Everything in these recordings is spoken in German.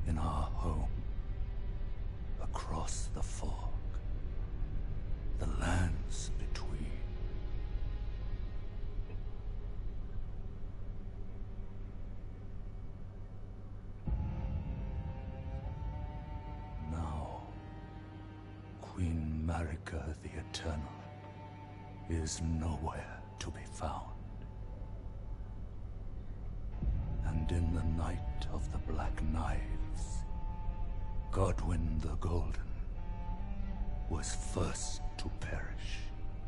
in our home, across the fog, the lands between. Now, Queen Marika the Eternal is nowhere to be found. And in the night of the Black Knives, Godwyn the Golden was first to perish.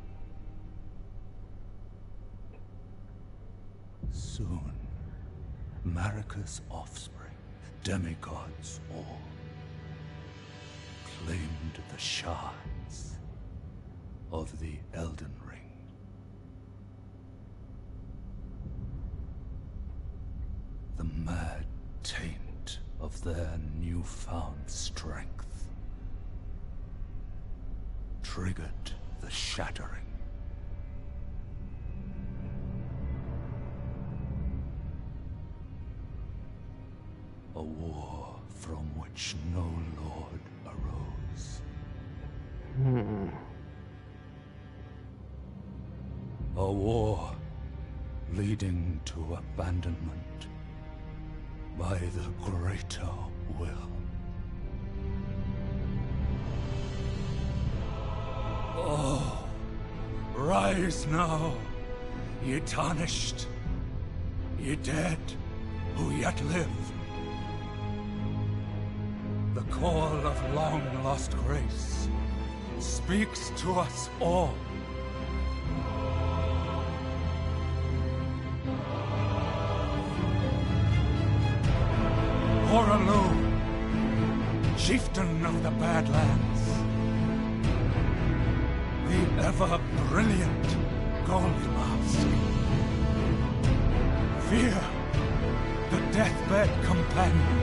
Soon, Marika's offspring, demigods all, claimed the shards of the Elden Ring. The mad taint of their newfound strength triggered the shattering. A war from which no lord arose. A war leading to abandonment by the greater will. Oh, rise now, ye tarnished, ye dead who yet live. The call of long-lost grace speaks to us all. Horalu, chieftain of the Badlands, the ever-brilliant Goldmask. Fear, the deathbed companion,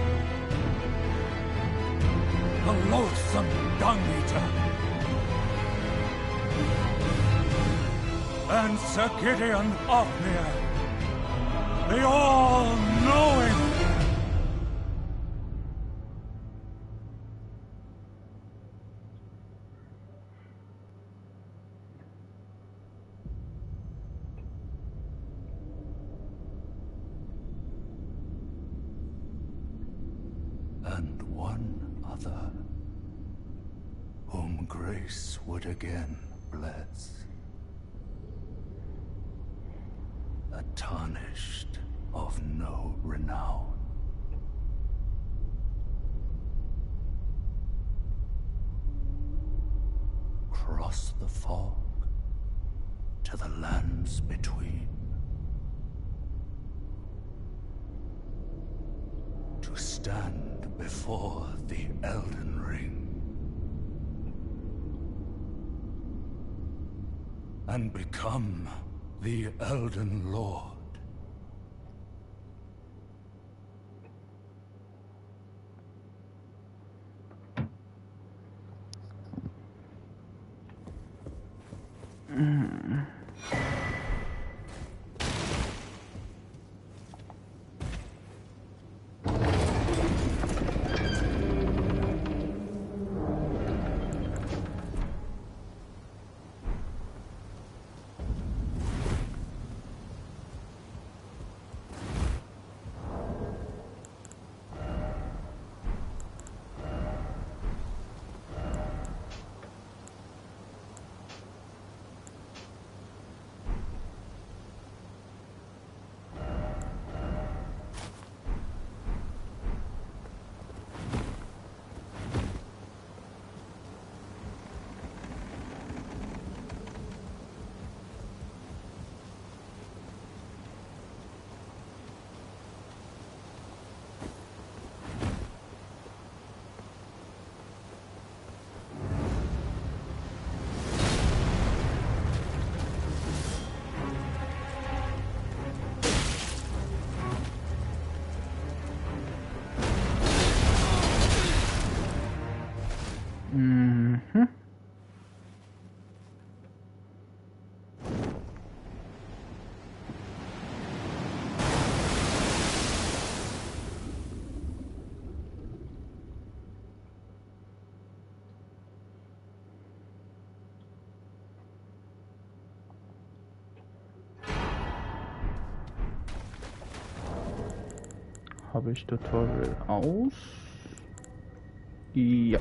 the loathsome dung-eater, and Sir Gideon Ofnir, the all-knowing. And one other, whom grace would again bless. A tarnished of no renown. Cross the fog to the lands between. To stand before the Elden Ring and become the Elden Lord. Habe ich Tutorial aus? Ja.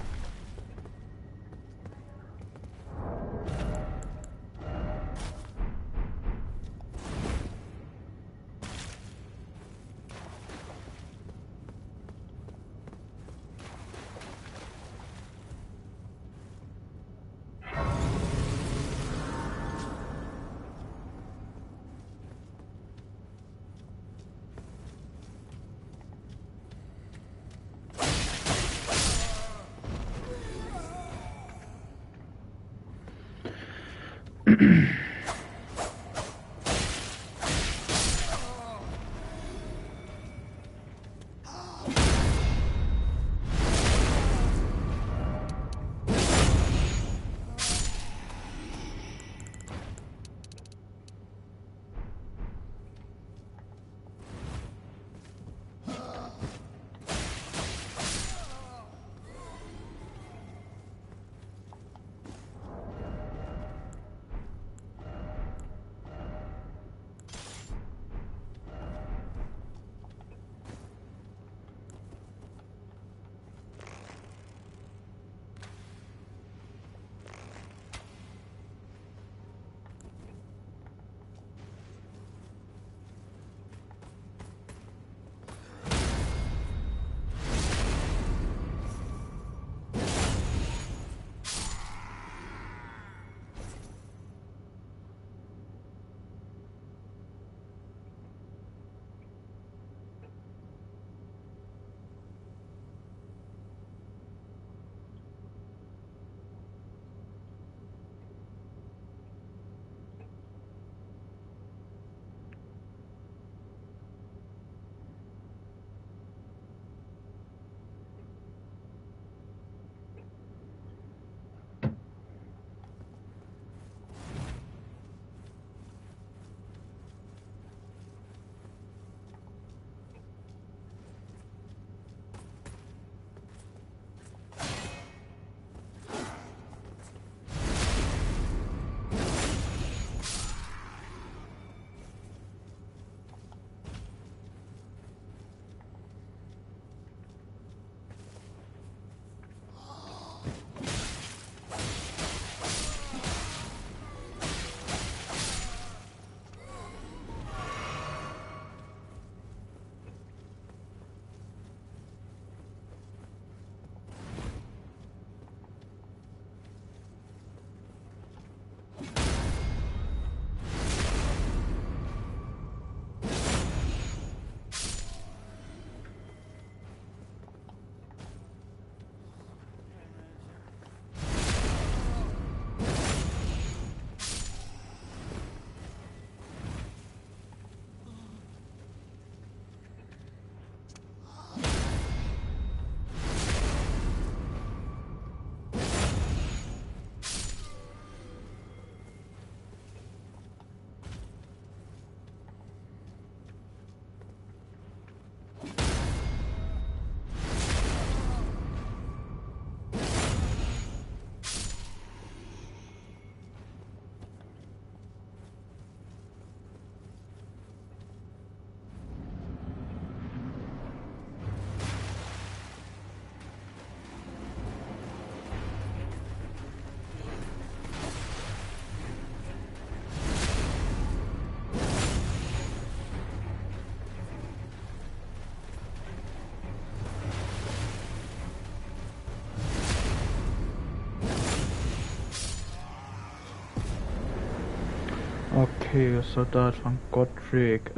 Okay, Soldat von Godric.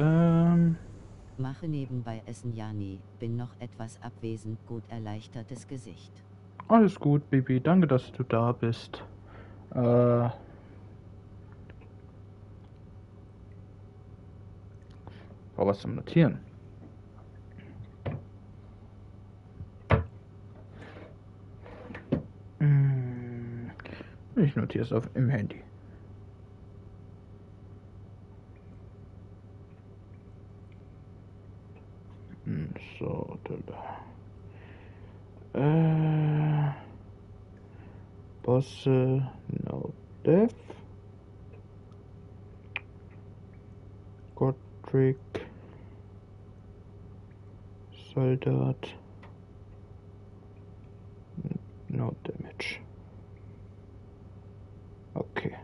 Mache nebenbei Essen, Jani. Bin noch etwas abwesend, gut erleichtertes Gesicht. Alles gut, Bibi. Danke, dass du da bist. War was zum Notieren. Ich notiere es im Handy. So, Bosse, no death. Godric. Soldat. No damage. Okay.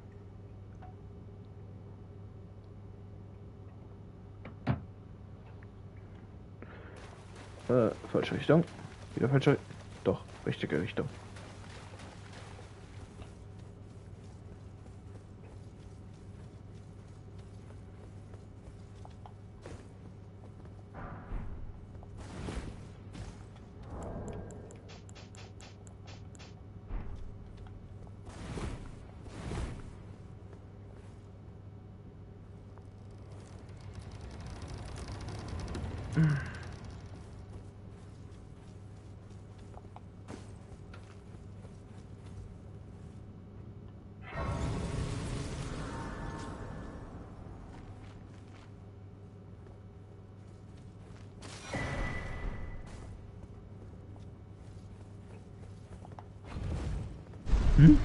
Falsche Richtung. Wieder falsche. Doch, richtige Richtung. Hm?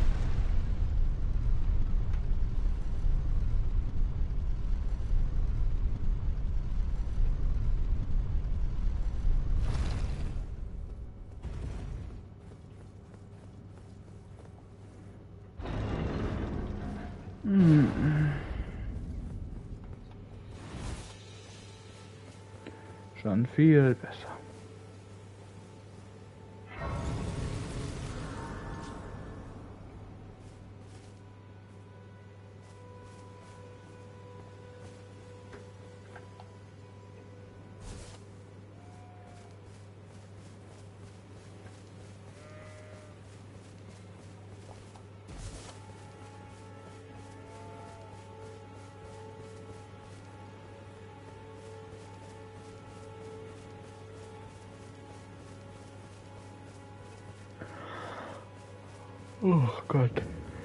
Schon viel besser. Oh Gott.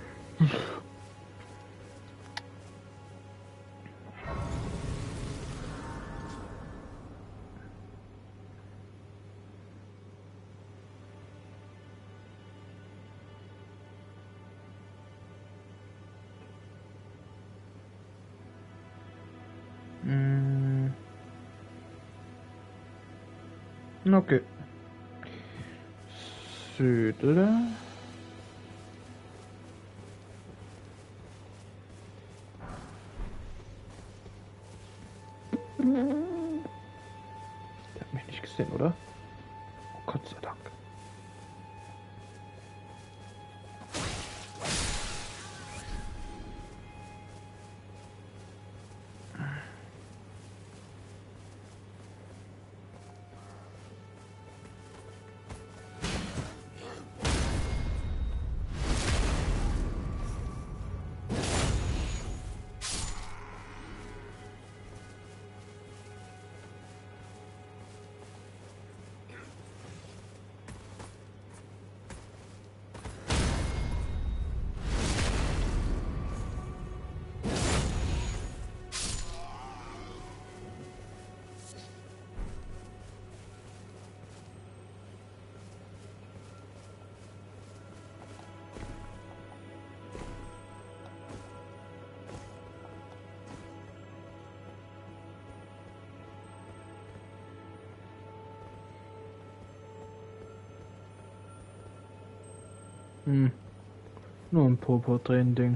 Okay. Südle. Der hat mich nicht gesehen, oder? Oh, Gott sei Dank. Nur ein Purpur-Drehen-Ding.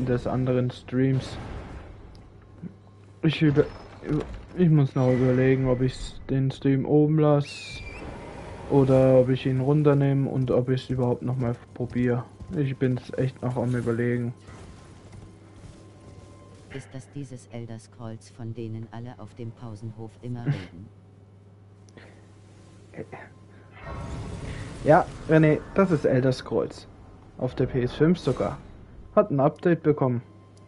des anderen Streams. Ich muss noch überlegen, ob ich den Stream oben lasse oder ob ich ihn runternehme und ob ich es überhaupt noch mal probiere. Ich bin es echt noch am Überlegen. Ist das dieses Elder Scrolls, von denen alle auf dem Pausenhof immer reden? Ja, René, das ist Elder Scrolls. Auf der PS5 sogar. Hat ein Update bekommen.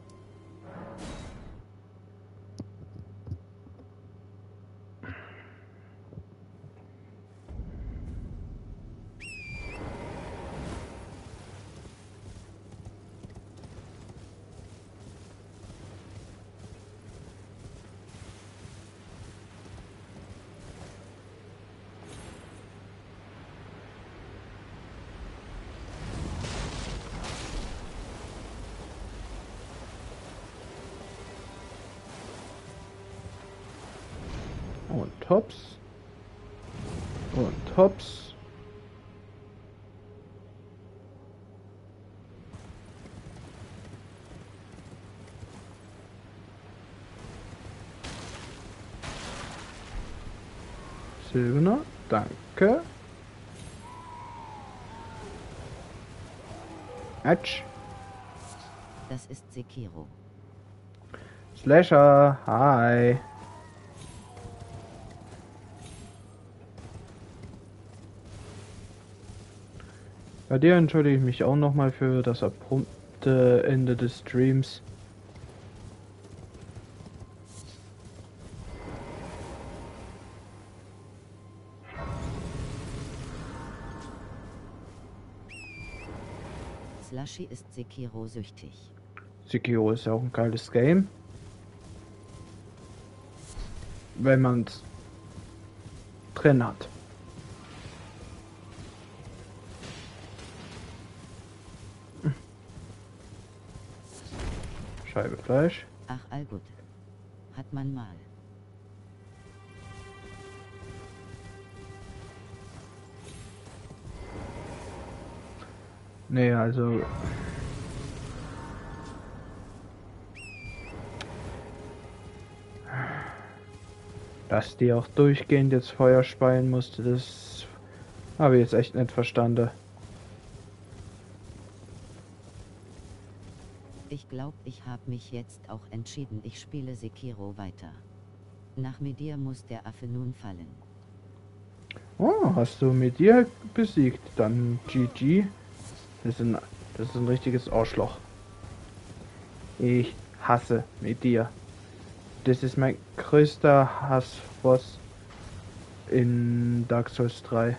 Und hops. Und hops. Silberner, danke. Match. Das ist Sekiro. Slasher, hi. Bei dir entschuldige ich mich auch nochmal für das abrupte Ende des Streams. Slushy ist Sekiro süchtig. Sekiro ist ja auch ein geiles Game. Wenn man es drin hat. Scheibe Fleisch. Ach, all gut. Hat man mal. Nee, also... Dass die auch durchgehend jetzt Feuer speien musste, das habe ich jetzt echt nicht verstanden. Ich glaube, ich habe mich jetzt auch entschieden, ich spiele Sekiro weiter. Nach Medir muss der Affe nun fallen. Oh, hast du mit dir besiegt? Dann GG. Das ist ein richtiges Arschloch. Ich hasse mit dir. Das ist mein größter Hassboss in Dark Souls 3.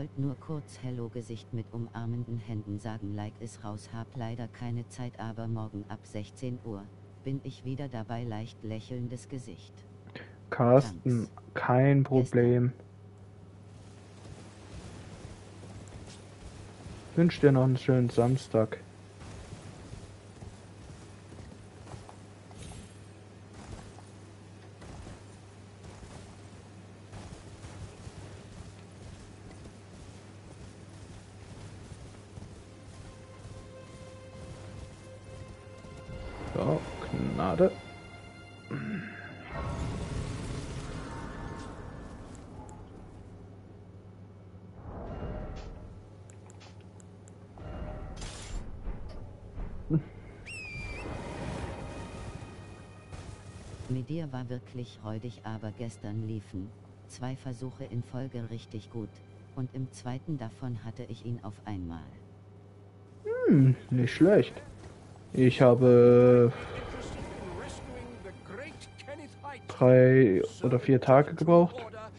wollte nur kurz Hello Gesicht mit umarmenden Händen sagen, like es raus, hab leider keine Zeit, aber morgen ab 16 Uhr bin ich wieder dabei, leicht lächelndes Gesicht. Carsten, kein Problem. Ich wünsche dir noch einen schönen Samstag. So, Gnade. Medir war wirklich räudig, aber gestern liefen 2 Versuche in Folge richtig gut, und im zweiten davon hatte ich ihn auf einmal. Nicht schlecht. Ich habe 3 oder 4 Tage gebraucht.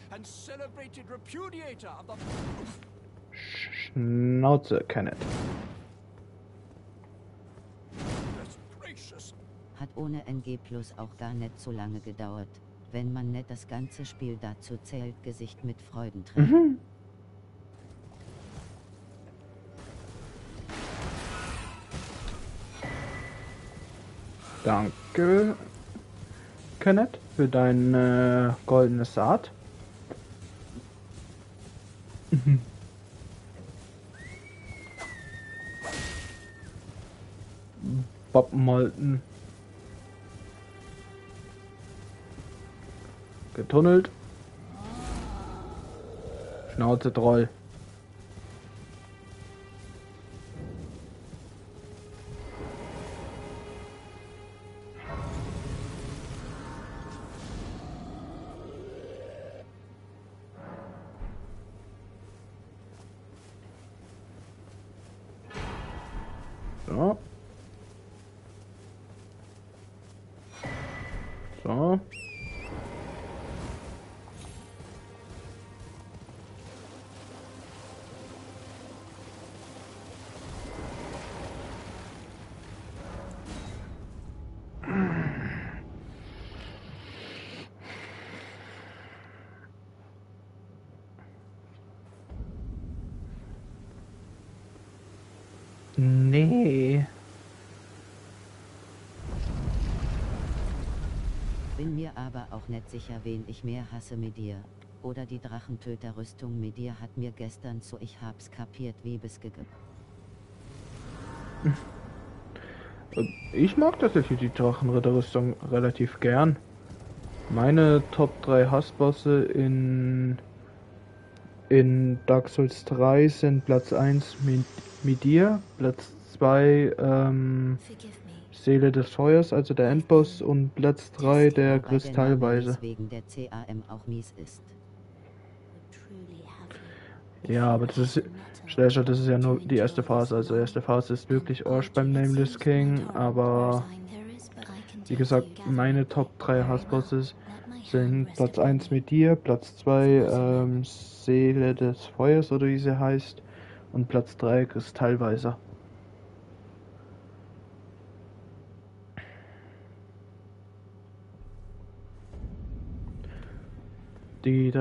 Schnauze, Kenneth. Hat ohne NG Plus auch gar nicht so lange gedauert, wenn man nicht das ganze Spiel dazu zählt, Gesicht mit Freudentränen. Danke, Kenneth, für dein goldene Saat. Bob Molten. Getunnelt. Schnauze Troll. So. So. Nee. Bin mir aber auch nicht sicher, wen ich mehr hasse, Medir oder die Drachentöterrüstung. Medir hat mir gestern so, ich hab's kapiert, wie es gegeben. Ich mag tatsächlich die Drachenritterrüstung relativ gern. Meine Top 3 Hassbosse in Dark Souls 3 sind Platz 1 Midir, Platz 2 Forgive me. Seele des Feuers, also der Endboss, und Platz 3 der Wobei der Name Kristallweise. mies wegen der CAM auch mies ist. Truly have you. Ja, aber das ist Schlechter, das ist ja nur die erste Phase. Also erste Phase ist wirklich Arsch beim Nameless King, aber wie gesagt, meine Top 3 Hassbosses sind Platz 1 mit dir, Platz 2 Seele des Feuers oder wie sie heißt und Platz 3 Kristallweiser. Die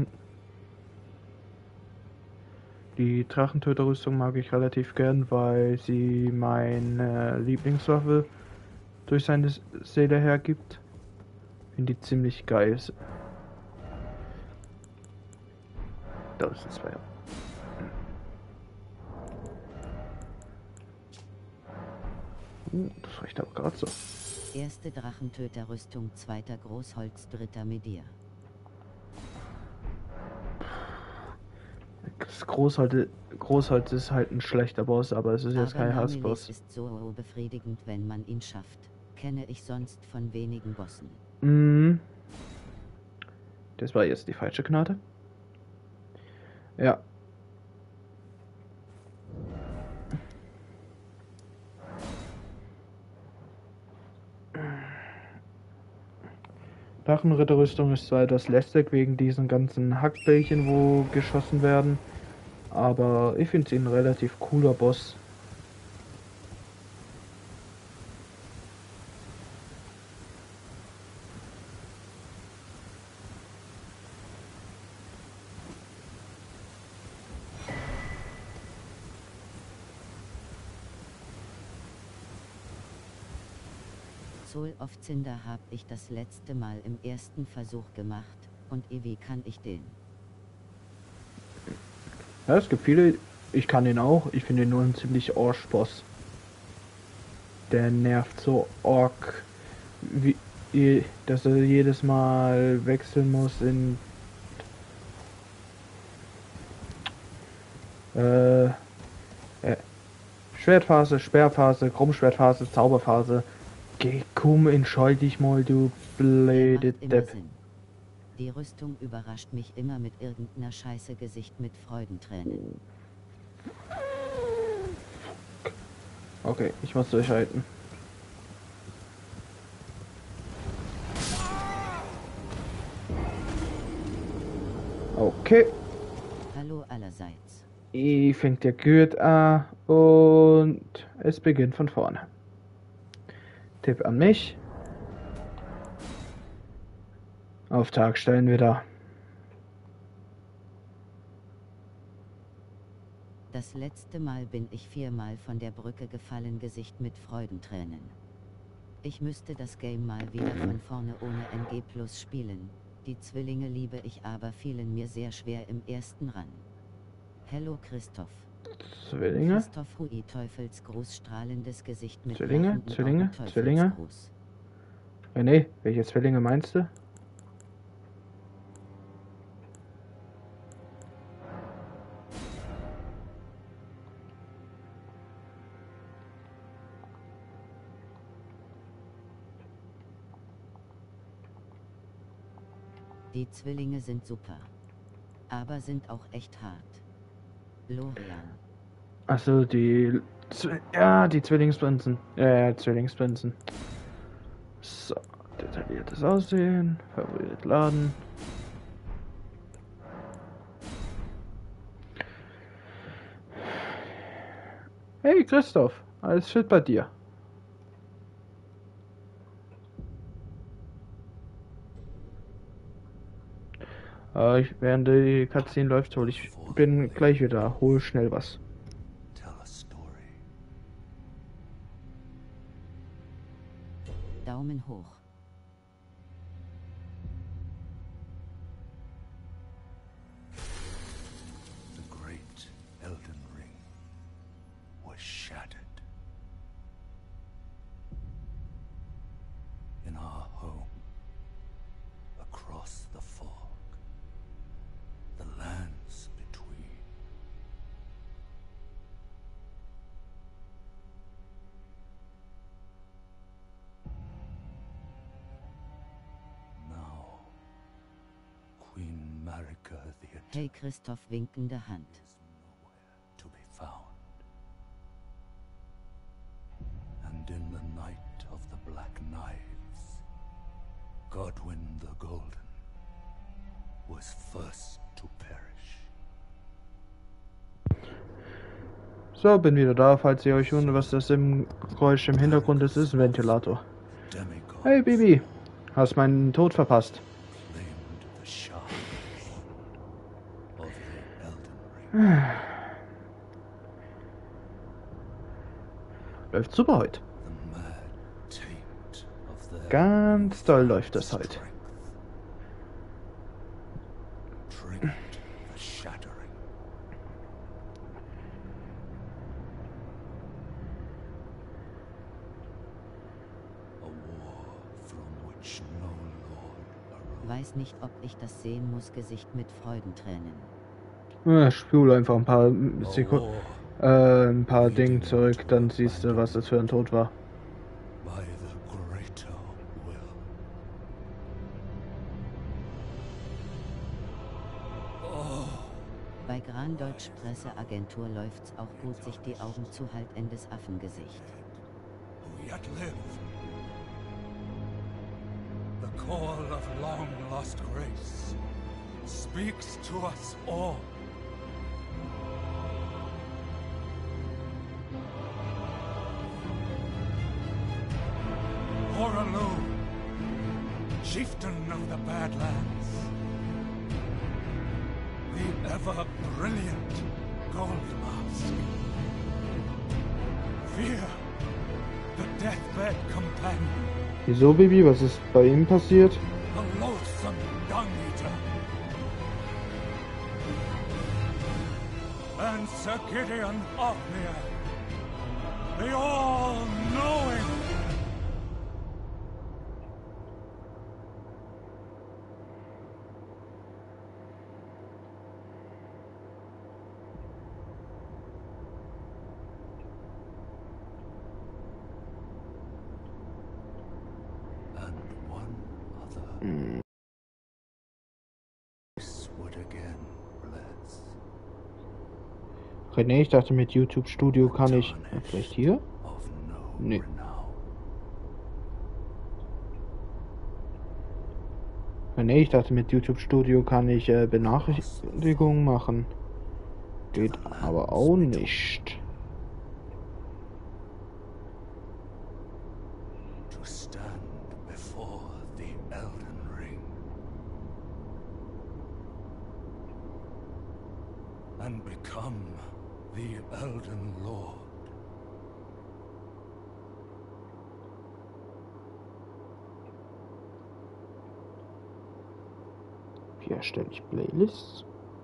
Drachentöterrüstung mag ich relativ gern, weil sie meine Lieblingswaffe durch seine Seele hergibt. Finde die ziemlich geil. Da ist ein Zweier. Das reicht aber gerade so. Erste Drachentöterrüstung, zweiter Großholz, dritter Medir. Das Großholz ist halt ein schlechter Boss, aber es ist jetzt Aber kein Namilis Hassboss. ist so befriedigend, wenn man ihn schafft. Kenne ich sonst von wenigen Bossen. Mhm. Das war jetzt die falsche Gnade. Ja. Drachenritterrüstung ist zwar etwas lästig wegen diesen ganzen Hackbällchen, wo geschossen werden, Aber ich finde ihn ein relativ cooler Boss. Soul of Cinder habe ich das letzte Mal im ersten Versuch gemacht, und wie kann ich den? Ja, es gibt viele, ich kann ihn auch, ich finde ihn nur ein ziemlich Arsch-Boss. Der nervt so arg, dass er jedes Mal wechseln muss in Schwertphase, Sperrphase, Krummschwertphase, Zauberphase. Geh, komm, entscheid dich mal, du blöde Macht immer Depp. Sinn. Die Rüstung überrascht mich immer mit irgendeiner scheiße Gesicht mit Freudentränen. Okay, ich muss durchhalten. Okay, Hallo allerseits. fängt der Gurt an und es beginnt von vorne. Tipp an mich. Auf Tag stellen wir da. Das letzte Mal bin ich 4-mal von der Brücke gefallen, Gesicht mit Freudentränen. Ich müsste das Game mal wieder von vorne ohne NG Plus spielen. Die Zwillinge liebe ich, aber fielen mir sehr schwer im ersten Run. Hello Christoph. Zwillinge? Christoph Hui Teufelsgruß, strahlendes Gesicht mit Zwillinge? lachenden Zwillinge? Augen, Zwillinge? Teufelsgruß. Nee, welche Zwillinge meinst du? Die Zwillinge sind super. Aber sind auch echt hart. Lorian. Achso, die Zwillingsprinzen. Zwillingsprinzen. So, detailliertes Aussehen, Favorit laden. Hey Christoph, alles fit bei dir? Während die Cutscene läuft, ich bin gleich wieder. Hol schnell was. Tell a story. Daumen hoch. The great Elden Ring was shattered. In our home, across the fog, the lands between. Now, Queen Marika the Eternal Hey Christoph, winkende Hand. is nowhere to be found. And in the night of the Black Knives, Godwyn the Golden was first to perish. So, bin wieder da. Falls ihr euch wundert, was das im Geräusch im Hintergrund ist, ist ein Ventilator. Demigod Hey Bibi, hast meinen Tod verpasst. claimed the shards of the Elden Ring. Läuft super heute. The mad taint of their Ganz toll läuft das heute. strength. Triggered the shattering. A war from which no lord arose. Weiß nicht, ob ich das sehen muss, Gesicht mit Freudentränen. Spule einfach ein paar A Sekunden, war ein paar Dinge zurück, dann siehst du, was das für ein Tod war. by the greater will. Bei Gran Deutsch Presseagentur läuft's auch gut, sich die Augen zu halten des Affengesicht. Who yet live. The call of long lost grace speaks to us all. Horalu, chieftain of the Badlands. The ever-brilliant Gold Mask. Fear, the deathbed companion. Wieso, Baby? Was ist bei ihm passiert? The loathsome dung-eater. And Sir Gideon Othniel. The all-knowing. And one other. This would again bless. René, ich dachte mit YouTube Studio kann ich... Vielleicht hier? Of no Nee. renown. René, ich dachte mit YouTube Studio kann ich Benachrichtigungen machen. Geht aber auch nicht. To stand before the Elden Ring and become the Elden Lord. Wie erstelle ich Playlists?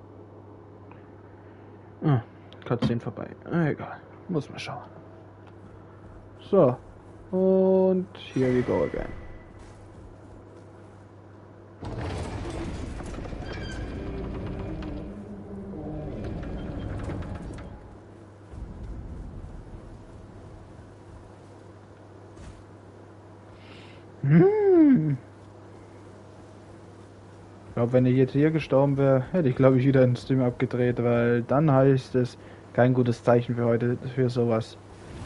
Ah, Cutscene vorbei. Egal. Muss mal schauen. So. Und here we go again. Ich glaube, wenn ich jetzt hier gestorben wäre, hätte ich, glaube ich, wieder den Stream abgedreht, weil dann heißt es kein gutes Zeichen für heute, für sowas.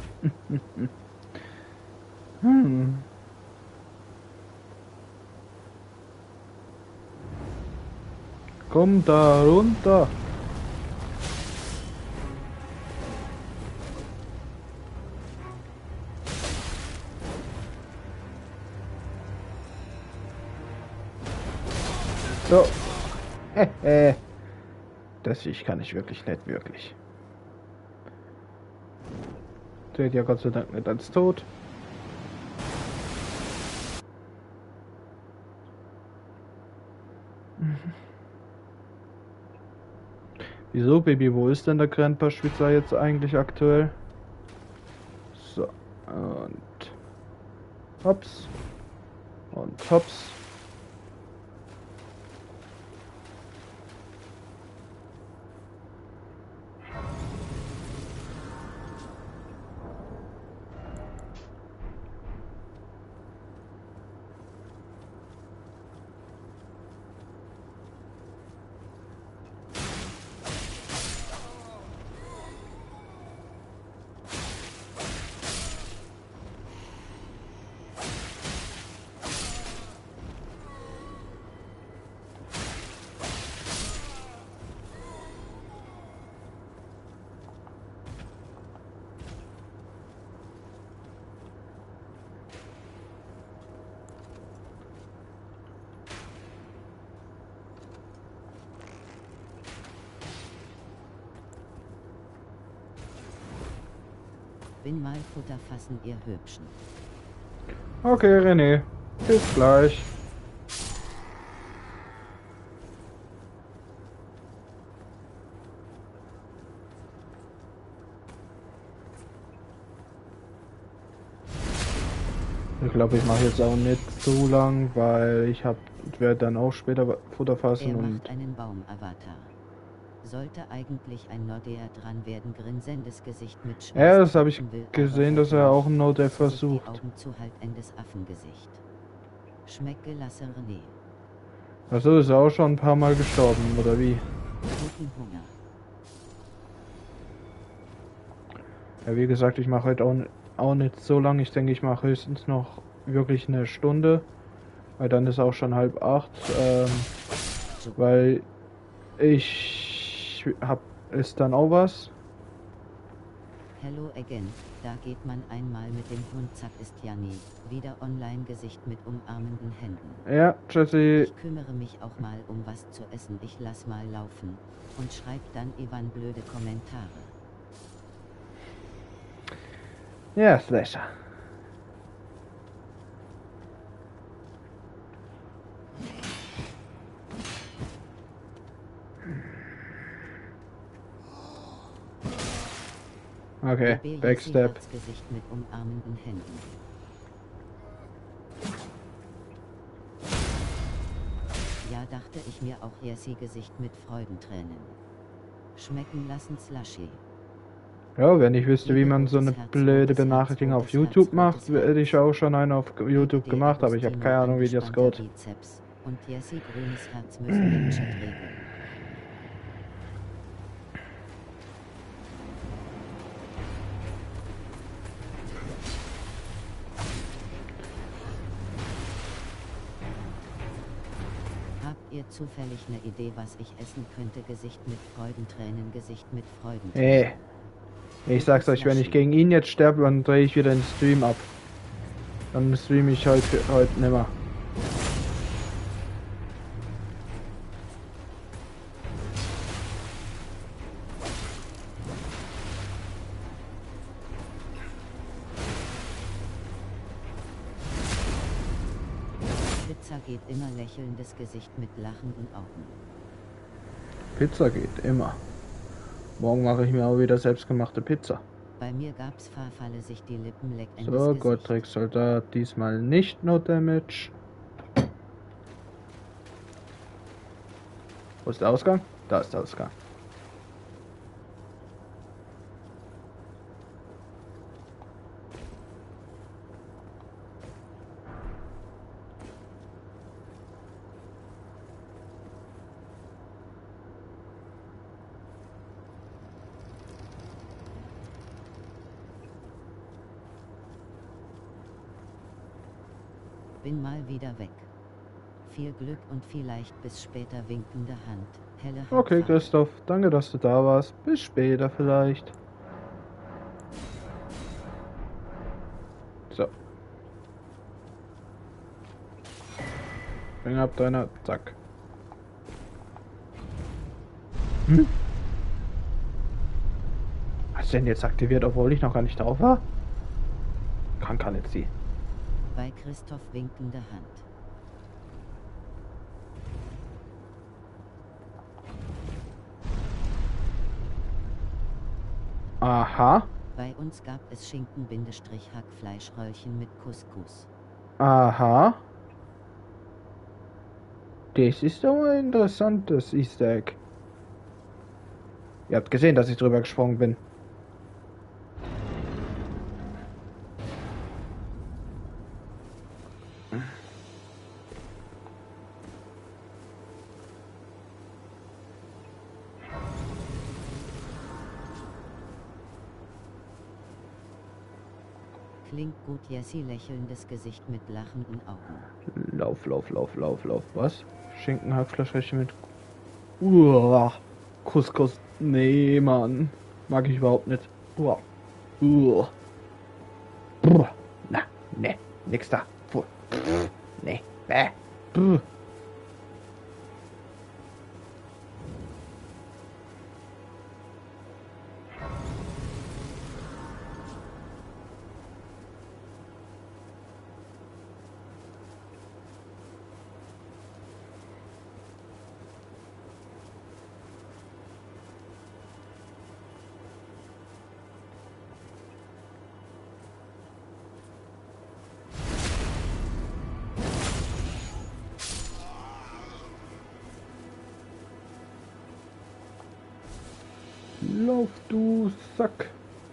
Komm da runter. So. Das ich kann ich wirklich nicht wirklich. Der hat ja Gott sei Dank nicht als tot. Wieso, Baby? Wo ist denn der Grandpa-Schwitzer jetzt eigentlich aktuell? So. Und hops. Und hops. Bin mal Futter fassen, ihr Hübschen. Okay, René. Bis gleich. Ich glaube, ich mache jetzt auch nicht so lang, weil ich werde dann auch später Futter fassen Er und macht einen Baum-Avatar. Sollte eigentlich ein Nordea dran werden, grinsendes Gesicht mit Schweiß. ja, das habe ich will aber gesehen, dass er auch ein No-Death sich die versucht. Augen zuhaltendes Affengesicht. Schmeckt gelassen, René. Achso, ist er auch schon ein paar Mal gestorben, oder wie? Guten Hunger. Ja, wie gesagt, ich mache heute auch nicht so lang. Ich denke, ich mache höchstens noch wirklich eine Stunde. Weil dann ist auch schon 7:30. Weil ich hab ist dann auch was. Hello again, da geht man einmal mit dem Hund, zack ist Janni, wieder online Gesicht mit umarmenden Händen. Ja, Jesse. Ich kümmere mich auch mal um was zu essen, ich lass mal laufen. Und schreib dann Ivan blöde Kommentare. Ja, Slasher. Okay, Der Backstep. Gesicht mit umarmenden Händen. Ja, dachte ich mir auch, Jessie Gesicht mit Freudentränen. Schmecken lassen Slushy. Ja, wenn ich wüsste, wie man so eine blöde Benachrichtigung auf YouTube macht, hätte ich auch schon einen auf YouTube gemacht, aber ich habe keine Ahnung, wie das geht. Und Jessie grünes Herz müssen den Chat regeln. Habt ihr zufällig eine Idee, was ich essen könnte? Gesicht mit Freudentränen, Gesicht mit Freudentränen. Ich sag's euch, wenn ich gegen ihn jetzt sterbe, dann drehe ich wieder den Stream ab. Dann streame ich heute nimmer. Pizza geht immer, lächelndes Gesicht mit lachenden Augen. Pizza geht immer. Morgen mache ich mir auch wieder selbstgemachte Pizza. Bei mir gab's Fahrfalle, sich die Lippen leckt. So, Gottrix Soldat, diesmal nicht No Damage. Wo ist der Ausgang? Da ist der Ausgang. Bin mal wieder weg. Viel Glück und vielleicht bis später, winkende Hand. Helle Hand. Okay, Christoph, danke, dass du da warst. Bis später vielleicht. So. Bring ab deiner. Zack. Hast du denn jetzt aktiviert, obwohl ich noch gar nicht drauf war? Kann nicht sie. Bei Christoph winkende Hand. Aha. Bei uns gab es Schinken-Hackfleischröllchen mit Couscous. Aha. Das ist doch ein interessantes Easter Egg. Ihr habt gesehen, dass ich drüber gesprungen bin. Klingt gut, Jessie, lächelndes Gesicht mit lachenden Augen. Lauf. Was? Schinken, Hackfleischröllchen mit... Couscous. Nee, Mann. Mag ich überhaupt nicht. Na, ne, nix da. Nee, bäh. Lauf, du Sack.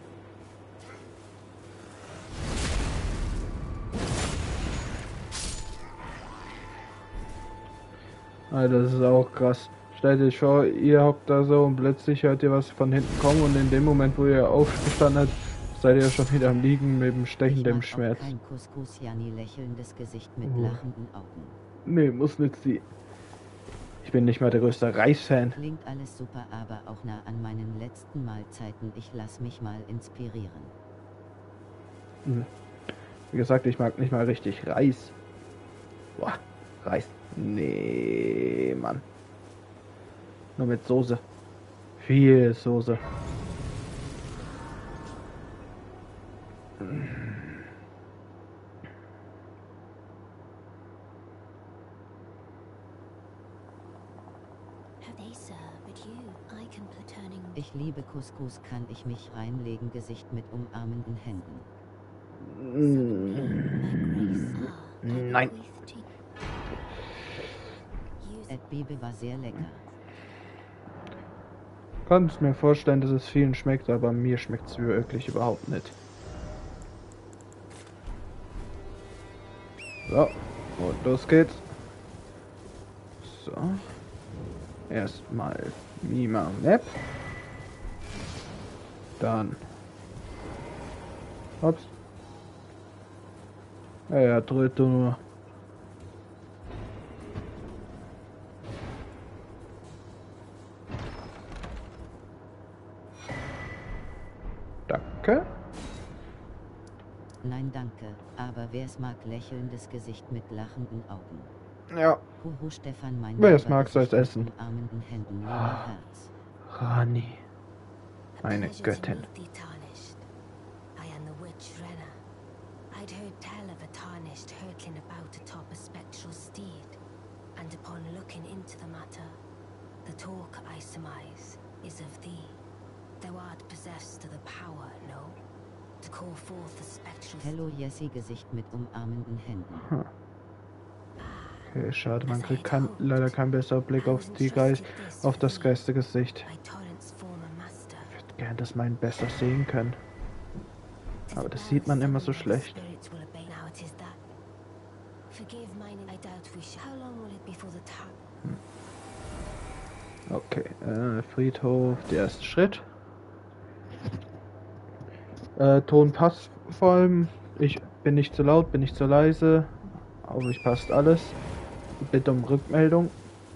Alter, das ist auch krass. Stellt euch vor, ihr hockt da so und plötzlich hört ihr was von hinten kommen und in dem Moment, wo ihr aufgestanden habt, seid ihr schon wieder am Liegen mit dem stechenden Schmerz. Kein Couscous, Janni, lächelndes Gesicht mit lachenden Augen. Nee, muss nicht sie. Ich bin nicht mal der größte Reis-Fan. Klingt alles super, aber auch nah an meinen letzten Mahlzeiten. Ich lass mich mal inspirieren. Wie gesagt, ich mag nicht mal richtig Reis. Boah, Reis. Nee, Mann. Nur mit Soße. Viel Soße. Have they served you? I can play turning. Ich liebe Couscous, kann ich mich reinlegen, Gesicht mit umarmenden Händen. Nein. Ed Bibe war sehr lecker. Kannst mir vorstellen, dass es vielen schmeckt, aber mir schmeckt es wirklich überhaupt nicht. So, und los geht's. So. Erstmal Mima Map. Dann. Ups. Ja, dritte nur. Danke. Nein, danke, aber wer's mag, lächelndes Gesicht mit lachenden Augen. Ja. Huhu, Stefan, mein Wer es Lieber, mag, soll's Gesicht mit essen. umarmenden Händen, Luna Herz. Rani. Meine Göttin. I am the witch Renna. I'd heard tell of a tarnished hurtling about atop a spectral steed, and upon looking into the matter, the talk I surmise is of thee. Thou art possessed of the power, no? To call forth the spectral. Hello Jessie, Gesicht mit umarmenden Händen. Okay, schade, man kriegt leider keinen besseren Blick auf auf das Geistergesicht. By Torrent's former master. Ich würde gern das mein besser sehen können. Aber das sieht man immer so schlecht. Okay, Friedhof, der erste Schritt. Ton passt vor allem. Ich bin nicht zu laut, bin nicht zu leise. Hoffentlich passt alles. Bitte um Rückmeldung.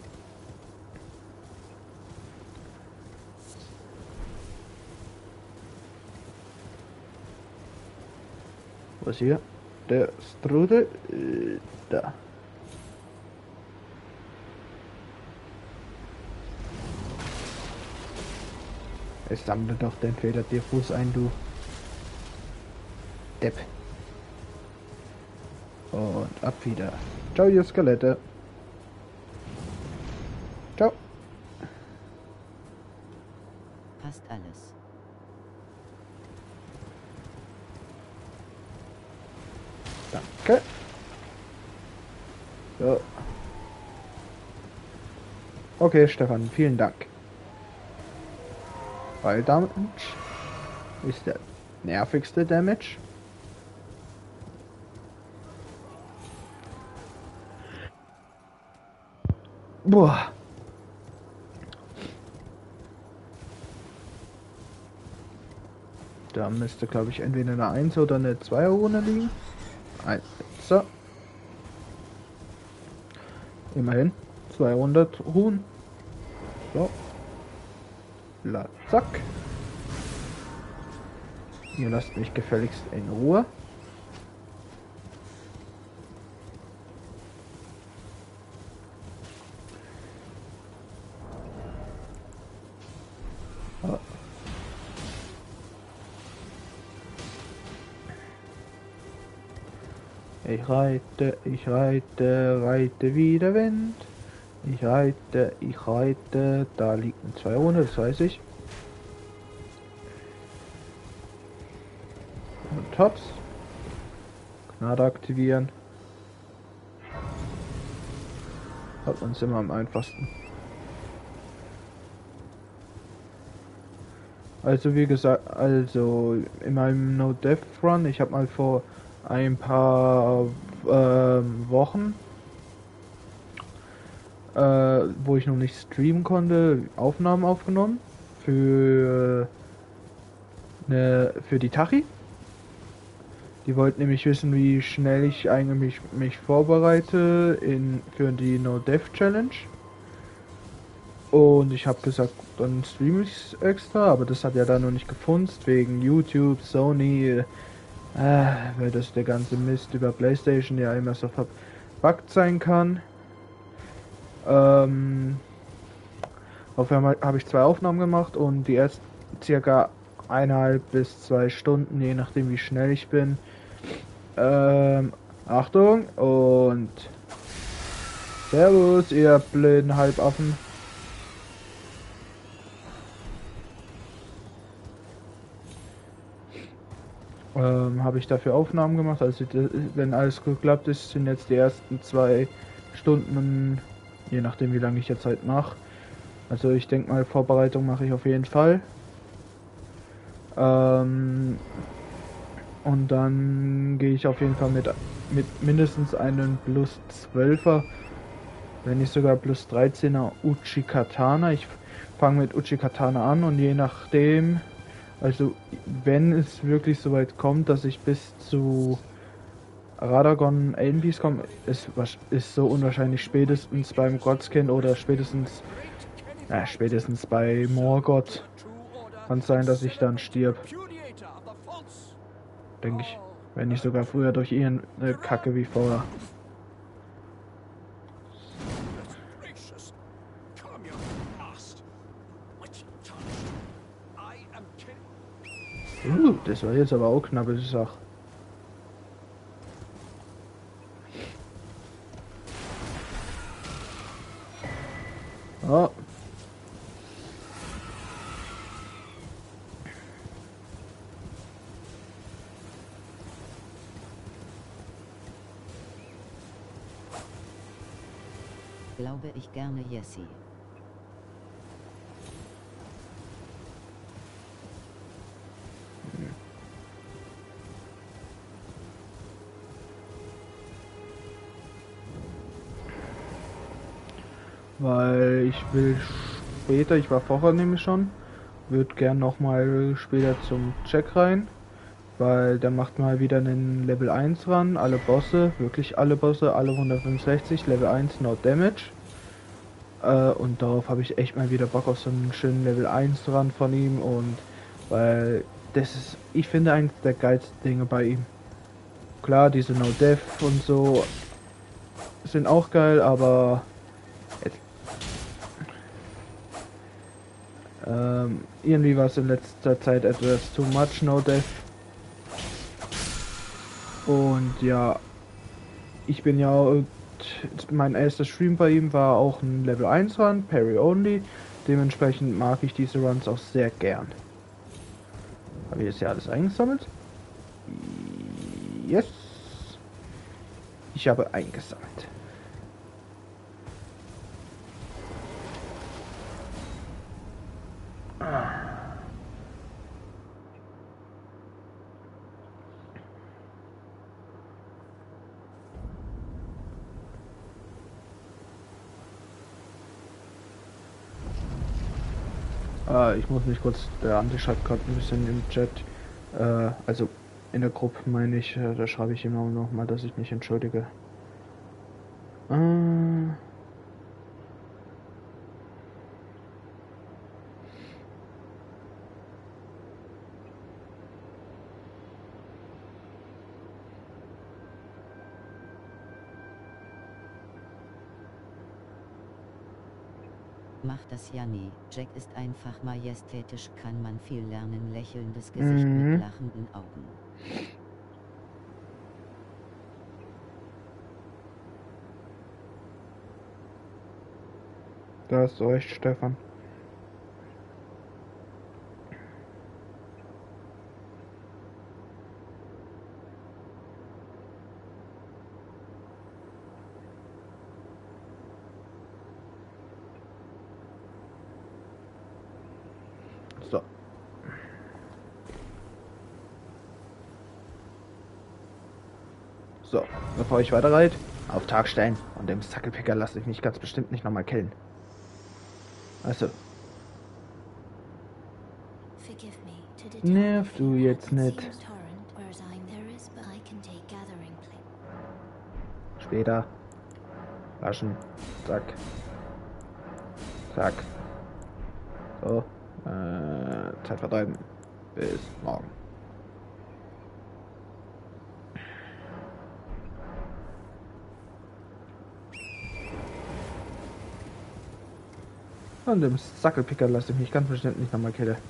Was hier? Der Strudel. Da. Es sammle doch den Feder dir Fuß ein, du Depp. Und ab wieder. Ciao, ihr Skelette. Ciao. Passt alles. Danke. So. Okay, Stefan, vielen Dank. Weil Damage ist der nervigste Damage. Boah. Da müsste, glaube ich, entweder eine 1 oder eine 2er Rune liegen. 1. So. Immerhin. 200 Ruhen. So. Zack. Ihr lasst mich gefälligst in Ruhe. Ich reite wie der Wind. Ich reite, da liegt ein 200, das weiß ich. Und hops. Gnade aktivieren. Hat uns immer am einfachsten. Also wie gesagt, in meinem No-Death Run, ich habe mal vor ein paar Wochen, wo ich noch nicht streamen konnte, Aufnahmen aufgenommen für die Tachi. Die wollten nämlich wissen, wie schnell ich eigentlich mich vorbereite für die No-Death Challenge. Und ich habe gesagt, dann streame ich extra, aber das hat ja da noch nicht gefunzt, wegen YouTube, Sony, weil das der ganze Mist über PlayStation ja immer so verbuggt sein kann. Auf einmal habe ich 2 Aufnahmen gemacht und die ersten circa 1,5 bis 2 Stunden, je nachdem wie schnell ich bin. Achtung und Servus, ihr blöden Halbaffen. Habe ich dafür Aufnahmen gemacht. Also wenn alles geklappt ist, sind jetzt die ersten 2 Stunden, je nachdem wie lange ich jetzt halt mache. Also ich denke mal, Vorbereitung mache ich auf jeden Fall. Und dann gehe ich auf jeden Fall mit mindestens einem plus 12er, wenn nicht sogar plus 13er Uchi-Katana. Ich fange mit Uchi-Katana an und je nachdem, also wenn es wirklich so weit kommt, dass ich bis zu Radagon Alien Beast komme, ist so unwahrscheinlich, spätestens beim Godskin oder spätestens bei Morgoth kann es sein, dass ich dann stirb. Denke ich. Wenn nicht sogar früher durch ihren Kacke wie vorher. Das war jetzt aber auch knappe Sache. Oh. Glaube ich gerne Jessie. Weil ich will später, ich war vorher nämlich schon, würde gern nochmal später zum Check rein, weil dann macht man wieder einen Level 1 ran, alle Bosse, wirklich alle Bosse, alle 165, Level 1 No Damage. Und darauf habe ich echt mal wieder Bock auf so einen schönen Level 1 ran von ihm, und weil das ist, ich finde, eins der geilsten Dinge bei ihm. Klar, diese No Death und so sind auch geil, aber irgendwie war es in letzter Zeit etwas too much No Death. Und ja, ich bin ja, mein erster Stream bei ihm war auch ein Level 1 Run, Parry Only. Dementsprechend mag ich diese Runs auch sehr gern. Habe ich jetzt ja alles eingesammelt? Yes. Ich habe eingesammelt. Ich muss mich kurz, der Andi schreibt gerade ein bisschen im Chat, also in der Gruppe meine ich, da schreibe ich ihm auch noch mal, dass ich mich entschuldige. Mach das ja nie. Jack ist einfach majestätisch, kann man viel lernen. Lächelndes Gesicht mit lachenden Augen. Da hast du recht, Stefan. So. So, bevor ich weiter reite, auf Tag stellen. Und dem Sackelpicker lasse ich mich ganz bestimmt nicht nochmal killen. Also. Nerv du jetzt nicht. Später. Waschen. Zack. Zack. So, Zeit vertreiben. Bis morgen. Und dem Sackelpicker lasse ich mich ganz bestimmt nicht nochmal killen.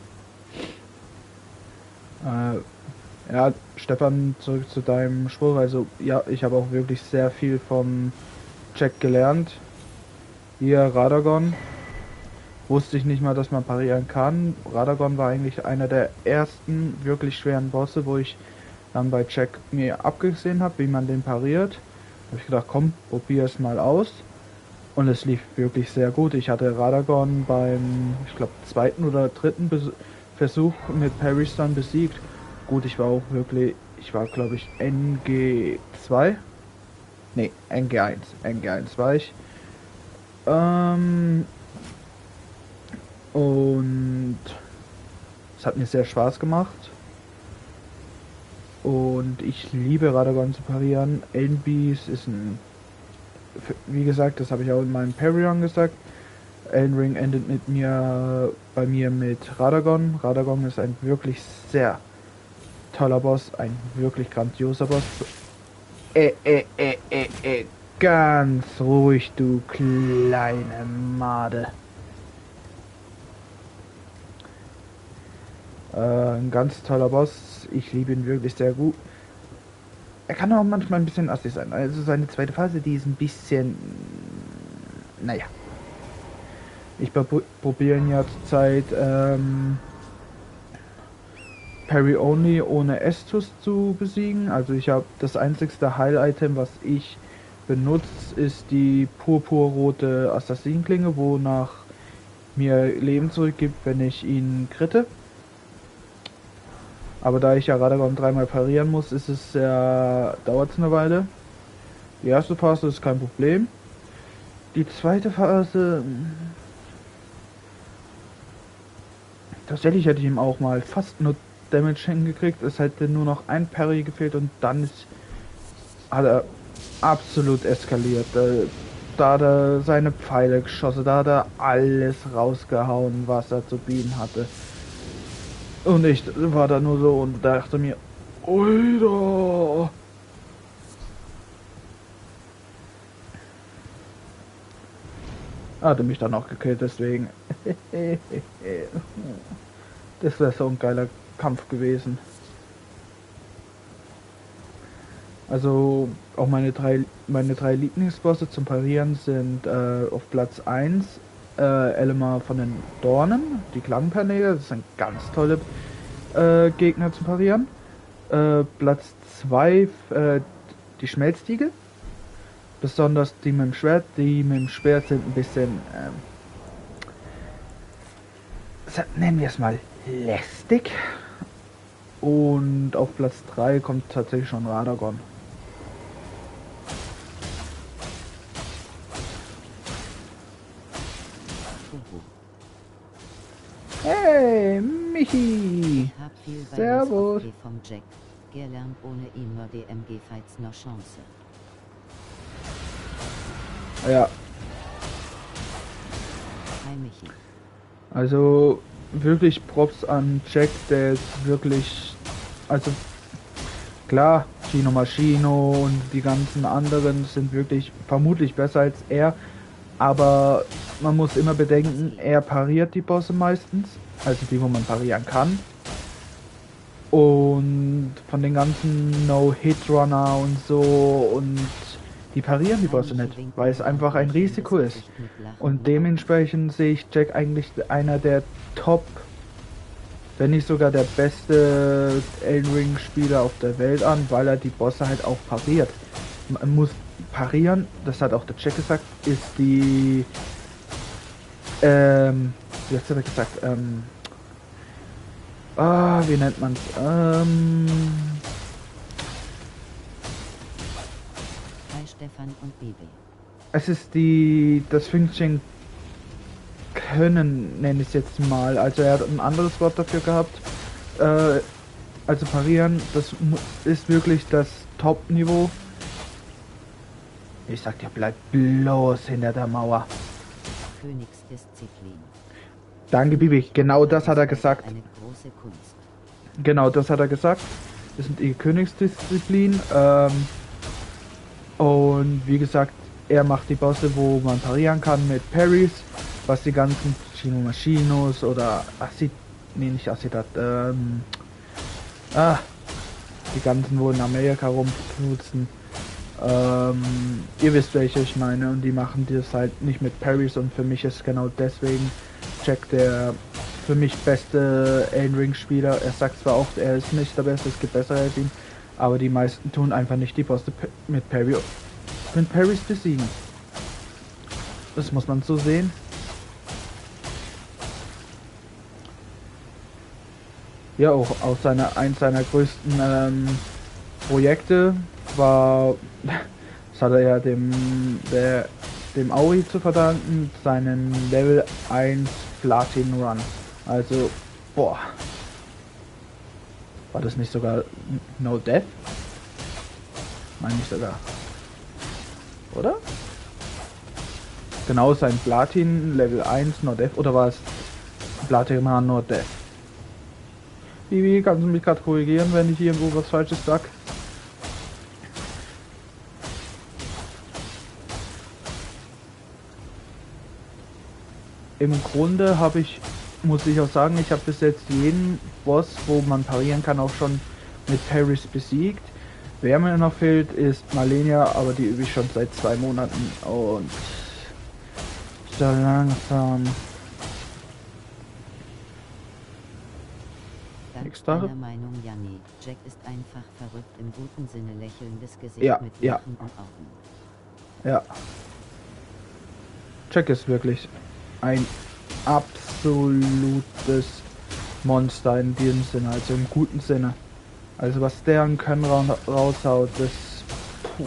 Ja, Stefan, zurück zu deinem Spruch. Also, ja, ich habe auch wirklich sehr viel vom Jack gelernt. Hier, Radagon. Wusste ich nicht mal, dass man parieren kann. Radagon war eigentlich einer der ersten wirklich schweren Bosse, wo ich dann bei Jack mir abgesehen habe, wie man den pariert. Habe ich gedacht, komm, probier es mal aus. Und es lief wirklich sehr gut. Ich hatte Radagon beim, ich glaube, zweiten oder dritten Versuch mit Parries dann besiegt. Gut, ich war auch wirklich, ich war glaube ich NG2. Ne, NG1. NG1 war ich. Und es hat mir sehr Spaß gemacht. Und ich liebe Radagon zu parieren. Elden Beast ist ein, wie gesagt, das habe ich auch in meinem Parry-Run gesagt. Elden Ring endet bei mir mit Radagon. Radagon ist ein wirklich sehr toller Boss, ein wirklich grandioser Boss. Ganz ruhig, du kleine Made. Ein ganz toller Boss. Ich liebe ihn wirklich sehr gut. Er kann auch manchmal ein bisschen assi sein. Also seine zweite Phase, die ist ein bisschen... Naja. Ich probiere ihn ja zurzeit Parry Only ohne Estus zu besiegen. Also ich habe das einzigste Heil-Item, was ich benutze, ist die purpurrote Assassinenklinge, wonach mir Leben zurückgibt, wenn ich ihn kritte. Aber da ich ja Radagon dreimal parieren muss, ist es dauert es eine Weile. Die erste Phase ist kein Problem. Die zweite Phase... Tatsächlich hätte ich ihm auch mal fast nur Damage hingekriegt. Es hätte nur noch ein Parry gefehlt und dann hat er absolut eskaliert. Da hat er seine Pfeile geschossen, da hat er alles rausgehauen, was er zu bieten hatte. Und ich war da nur so und dachte mir, Alter! Hatte mich dann auch gekillt, deswegen. Das wäre so ein geiler Kampf gewesen. Also auch meine drei Lieblingsbosse zum Parieren sind auf Platz 1 Elma von den Dornen, die Klangpaneele, das sind ganz tolle Gegner zum Parieren. Platz 2 die Schmelztiegel, besonders die mit dem Schwert. Die mit dem Schwert sind ein bisschen, nennen wir es mal, lästig. Und auf Platz 3 kommt tatsächlich schon Radagon. Hey, Michi! Hab viel Servus! vom Jack gelernt, ohne ihn nur DMG-Fights noch Chance. Ja, Hi Michi. also wirklich Props an Jack, der ist wirklich, also klar, Gino Machino und die ganzen anderen sind wirklich vermutlich besser als er, aber man muss immer bedenken, er pariert die Bosse meistens, also die, wo man parieren kann. Und von den ganzen No-Hit-Runner und so, und die parieren die Bosse nicht, weil es einfach ein Risiko ist. Und dementsprechend sehe ich Jack eigentlich einer der Top, wenn nicht sogar der beste Elden Ring Spieler auf der Welt an, weil er die Bosse halt auch pariert. Man muss parieren, das hat auch der Jack gesagt, ist die, wie hat er gesagt, wie nennt man's, Hi Stefan und Bibi. es ist das Fünkchen können, nenne ich es jetzt mal. Also er hat ein anderes Wort dafür gehabt. Also parieren, das ist wirklich das Top-Niveau. Ich sag dir, bleib bloß hinter der Mauer. Königsdisziplin. Danke, Bibi. Genau das hat er gesagt. Eine große Kunst. Genau das hat er gesagt. Das sind die Königsdisziplin. Und wie gesagt, er macht die Bosse, wo man parieren kann mit Parries, was die ganzen Chino Machinos oder nicht Acidat, die ganzen, wo in Amerika rumknutzen. Ihr wisst, welche ich meine, und die machen das halt nicht mit Parries, und für mich ist genau deswegen Jack der für mich beste Elden Ring Spieler. Er sagt zwar auch, er ist nicht der Beste, es gibt bessere als ihn, aber die meisten tun einfach nicht die Bosse mit Parries besiegen. Das muss man so sehen. Ja, auch eins seiner größten Projekte war, das hat er ja dem Aoi zu verdanken, seinen Level 1 Platin Run. Also, boah. War das nicht sogar No Death? Meine ich sogar. Oder? Genau, sein Platin Level 1 No Death, oder war es Platin Run No Death? Bibi, kannst du mich gerade korrigieren, wenn ich irgendwo was Falsches sag? Im Grunde muss ich auch sagen, ich habe bis jetzt jeden Boss, wo man parieren kann, auch schon mit Parries besiegt. Wer mir noch fehlt, ist Malenia, aber die übe ich schon seit 2 Monaten und so langsam. Ganz deiner Meinung, Janni. Jack ist einfach verrückt, im guten Sinne lächelndes Gesicht Ja, mit ja. lachenden Augen. Ja. Jack ist wirklich ein absolutes Monster in diesem Sinne, also im guten Sinne. Also was der an Können raushaut, das... Puh.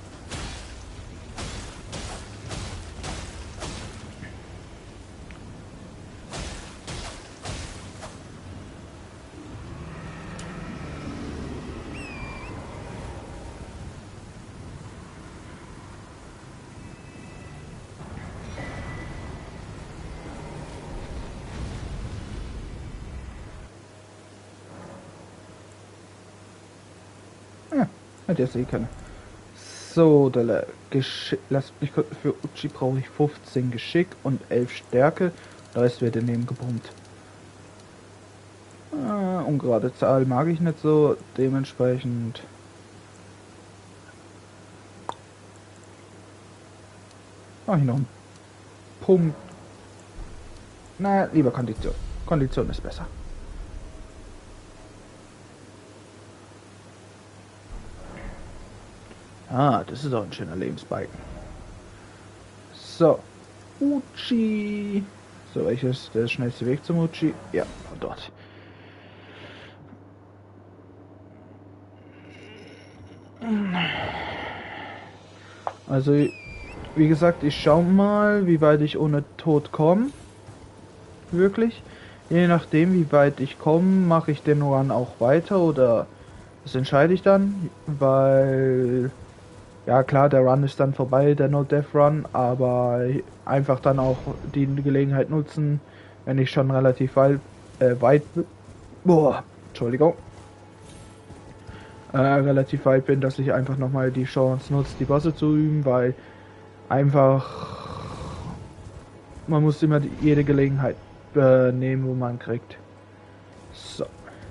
Ja, hätte jetzt eh keine. So, für Uchi brauche ich 15 Geschick und 11 Stärke. Der Rest wird daneben gepumpt. Ungerade Zahl mag ich nicht so, dementsprechend. Mache ich noch einen Punkt. Na, lieber Kondition. Kondition ist besser. Das ist auch ein schöner Lebensbalken. So, Uchi. So, welches der schnellste Weg zum Uchi? Ja, von dort. Also, wie gesagt, ich schau mal, wie weit ich ohne Tod komme. Wirklich. Je nachdem, wie weit ich komme, mache ich den Run auch weiter, oder das entscheide ich dann, weil... Ja klar, der Run ist dann vorbei, der No-Death Run, aber einfach dann auch die Gelegenheit nutzen, wenn ich schon relativ relativ weit bin, dass ich einfach nochmal die Chance nutze, die Bosse zu üben, weil einfach man muss immer jede Gelegenheit nehmen, wo man kriegt. So.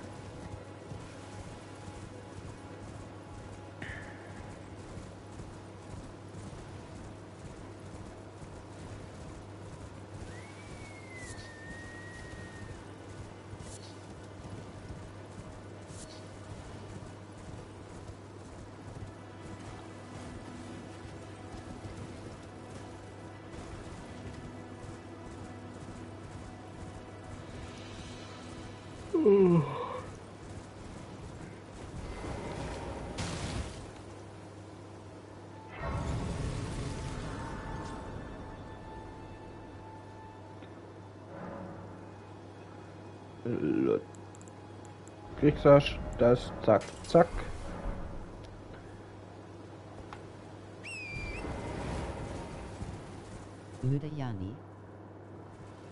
Kriegsarsch, das, zack, zack. Müde Jani.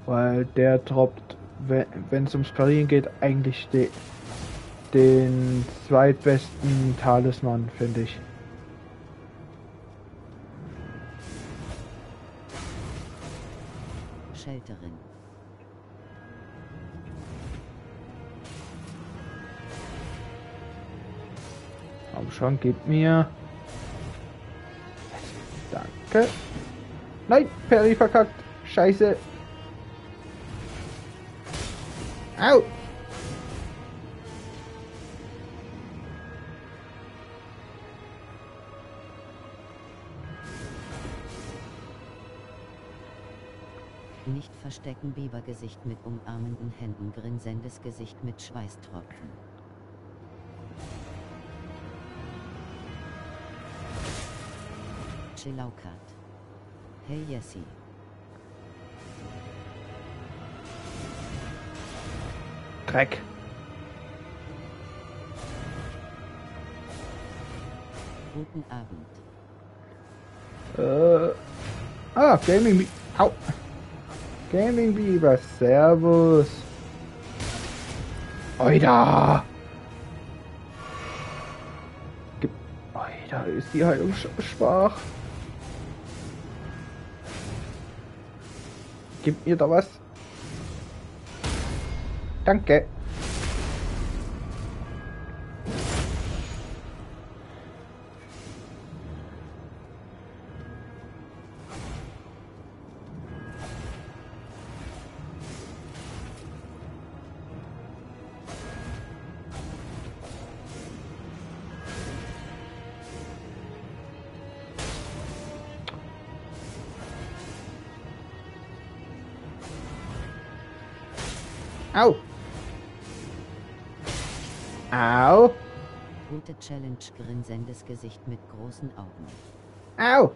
Weil der droppt, wenn es ums Parieren geht, eigentlich den zweitbesten Talisman, finde ich. Shelterin. Aber schon, gib mir. Danke. Nein, Perry verkackt. Scheiße. Au. Nicht verstecken, Bibergesicht mit umarmenden Händen, grinsendes Gesicht mit Schweißtropfen. Chilaukat. Hey Jessie. Dreck. Guten Abend. Gaming Biber. Au. Gaming Biber, servus. Oida. Oida, ist die Heilung schwach. Gib mir da was. Danke. Au. Au. Gute Challenge, grinsendes Gesicht mit großen Augen. Au.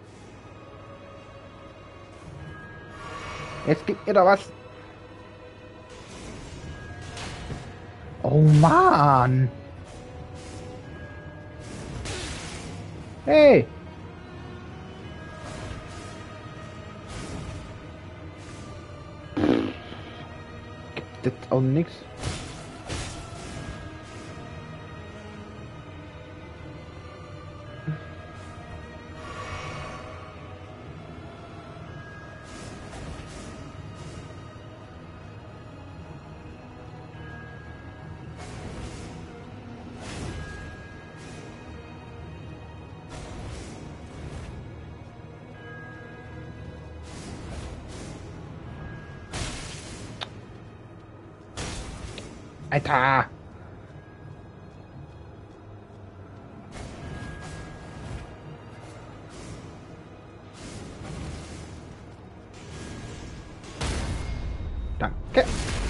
Jetzt gib mir da was. Oh Mann. Hey. Gibt das auch nix. Alter! Danke!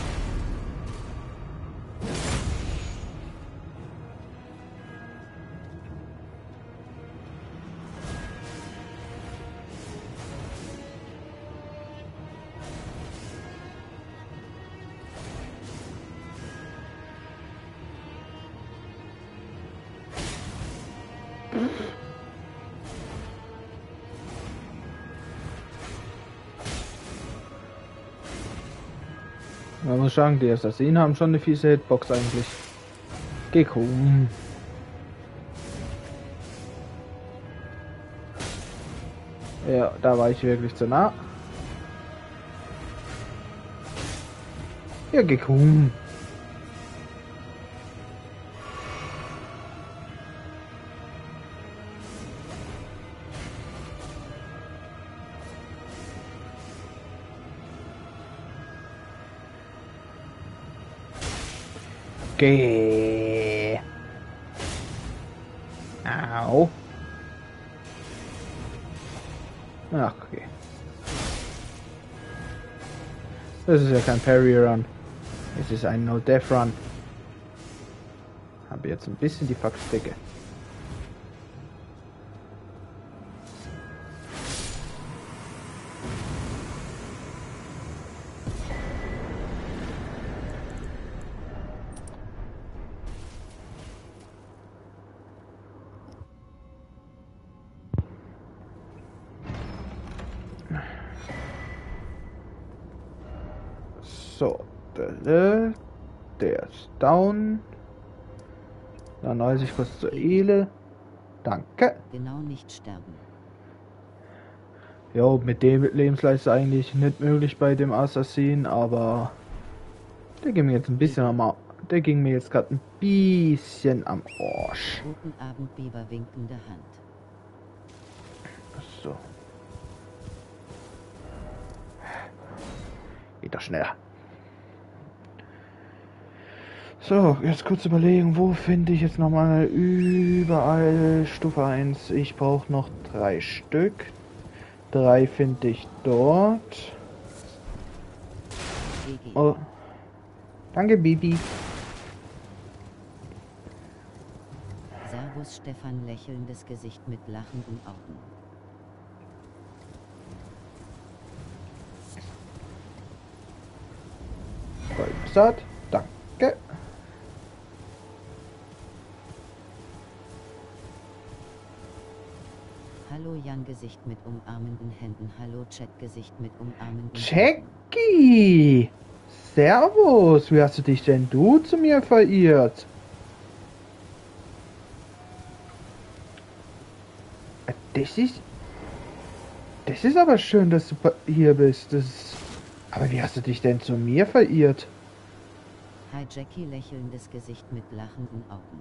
Man muss sagen, die Assassinen haben schon eine fiese Hitbox eigentlich. Geh komm. Ja, da war ich wirklich zu nah. Ja, geh komm. Geh. Au. Ach, okay. Das ist ja kein Parry Run. Es ist ein No-Death Run. Habe jetzt ein bisschen die Faxdecke. So, der ist down. Dann reise ich kurz zur Ele. Danke. Genau nicht sterben. Jo, mit dem Lebensleiste eigentlich nicht möglich bei dem Assassin, aber der ging mir jetzt ein bisschen der ging mir jetzt gerade ein bisschen am Arsch. Guten Abend, Biber, winkende Hand. So. Geht doch schneller. So, jetzt kurz überlegen, wo finde ich jetzt nochmal überall Stufe 1. Ich brauche noch 3 Stück. 3 finde ich dort. GG. Oh. Danke, Bibi. Servus, Stefan, lächelndes Gesicht mit lachenden Augen. Vollbesat. Danke. Hallo Jan, Gesicht mit umarmenden Händen. Hallo Chat, Gesicht mit umarmenden Jackie! Servus! Wie hast du dich denn du zu mir verirrt? Das ist aber schön, dass du hier bist. Aber wie hast du dich denn zu mir verirrt? Hi Jackie, lächelndes Gesicht mit lachenden Augen.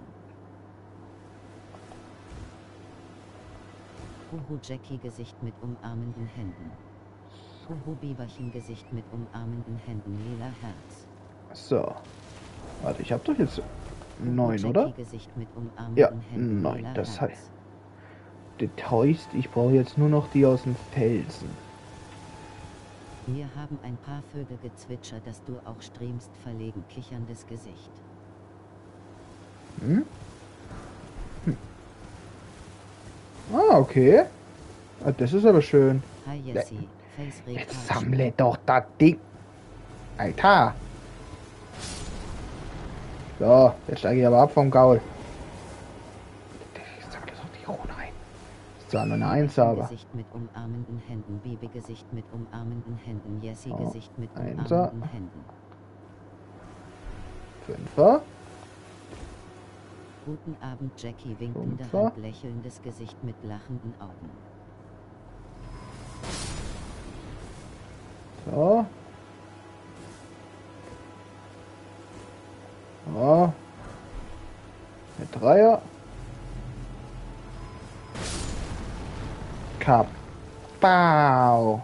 Huhu Jackie, Gesicht mit umarmenden Händen. Huhu Biberchen, Gesicht mit umarmenden Händen. Lila Herz. So. Warte, ich hab doch jetzt Huhu 9, Jackie, oder? Gesicht mit umarmenden Ja, Händen. 9. Lila Das Herz. heißt, das heißt, ich brauche jetzt nur noch die aus dem Felsen. Wir haben ein paar Vögel gezwitschert, dass du auch streamst, verlegen, kicherndes Gesicht. Ah, okay. Ah, das ist aber schön. Hi Jessie, Face Jetzt sammle doch das Ding. Alter. So, jetzt steige ich aber ab vom Gaul. Ich sammle doch die Rune ein. Ist zwar nur eine 1, aber. Gesicht mit umarmenden Händen. Bibi, Gesicht mit umarmenden Händen. Jessie, Oh, Gesicht mit Einser. umarmenden Händen. 5er. Guten Abend Jackie, winkende Fünfer. Hand, lächelndes Gesicht mit lachenden Augen. So. So. Mit 3er. Kabau.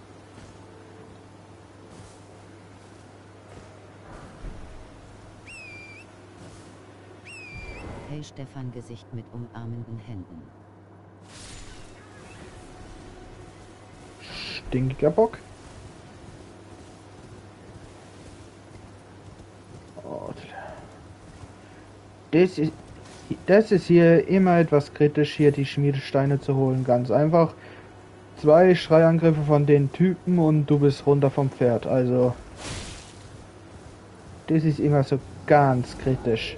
Hey Stefan, Gesicht mit umarmenden Händen. Stinkiger Bock. Und das ist hier immer etwas kritisch, hier die Schmiedesteine zu holen. Ganz einfach. 2 Schreiangriffe von den Typen und du bist runter vom Pferd. Also, das ist immer so ganz kritisch.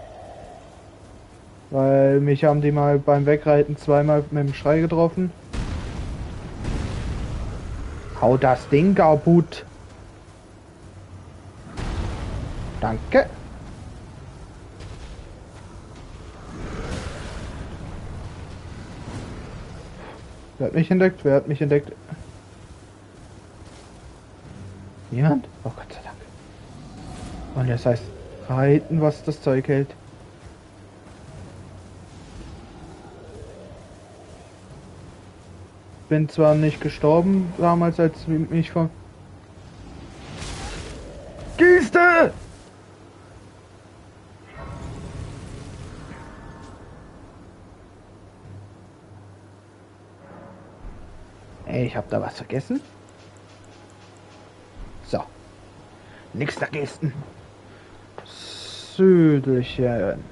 Weil mich haben die mal beim Wegreiten zweimal mit dem Schrei getroffen. Hau das Ding kaputt. Danke. Wer hat mich entdeckt? Wer hat mich entdeckt? Niemand? Oh Gott sei Dank. Und das heißt reiten, was das Zeug hält. Bin zwar nicht gestorben damals, als mich von... Kiste! Ey, ich hab da was vergessen. So. Nix vergessen. Südelchen.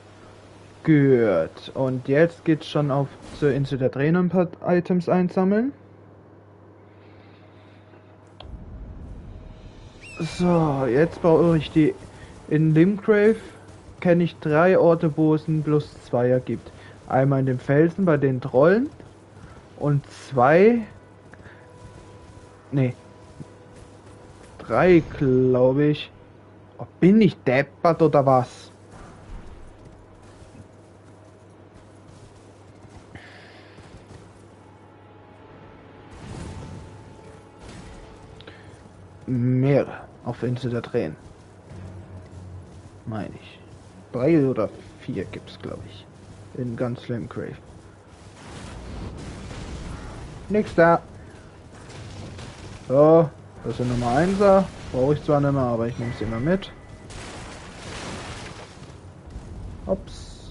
Gut. Und jetzt geht's schon auf zur Insel der Tränen ein paar Items einsammeln. So, jetzt brauche ich die. In Limgrave kenne ich 3 Orte, wo es ein +2er gibt. Einmal in dem Felsen bei den Trollen und 2. Nee. 3, glaube ich. Oh, bin ich deppert oder was? Mehrere auf Insel der Tränen. Meine ich. 3 oder 4 gibt's, glaube ich. In ganz Flamegrave. Nix da. So, das ist Nummer 1er. Brauche ich zwar nicht mehr, aber ich nehme es immer mit. Ups.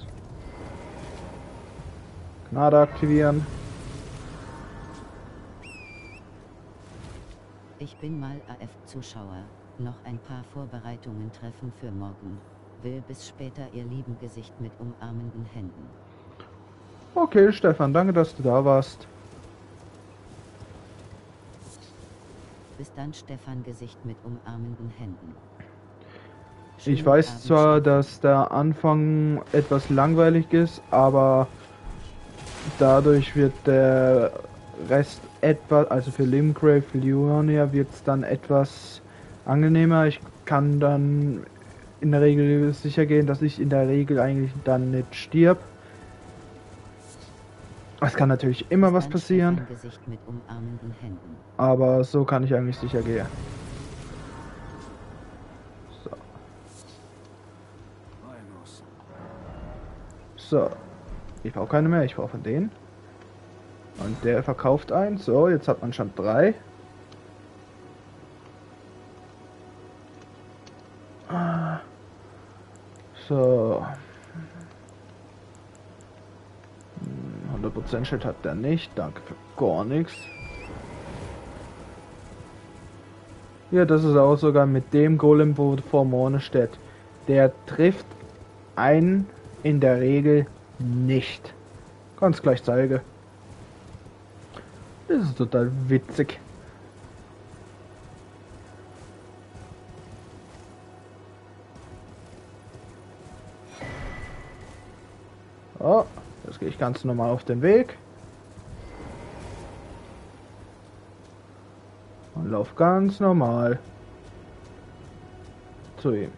Gnade aktivieren. Ich bin mal AF-Zuschauer. Noch ein paar Vorbereitungen treffen für morgen. Will bis später ihr lieben Gesicht mit umarmenden Händen. Okay, Stefan, danke, dass du da warst. Bis dann, Stefan, Gesicht mit umarmenden Händen. Ich Schönen weiß Abend, zwar, Stefan. dass der Anfang etwas langweilig ist, aber dadurch wird der Rest etwas, also für Limgrave, für Liurnia wird es dann etwas angenehmer. Ich kann dann in der Regel sicher gehen, dass ich in der Regel eigentlich dann nicht stirb. Es kann natürlich immer Bis was dann, passieren, Stefan, Gesicht mit umarmenden Händen. aber so kann ich eigentlich sicher gehen. So. So. Ich brauche keine mehr, ich brauche von denen. Und der verkauft eins. So, jetzt hat man schon 3. So. 100% Schild hat der nicht. Danke für gar nichts. Ja, das ist auch sogar mit dem Golem, wo vor Morne steht. Der trifft einen in der Regel nicht. Ganz gleich zeige. Das ist total witzig. Oh, jetzt gehe ich ganz normal auf den Weg. Und lauf ganz normal zu ihm.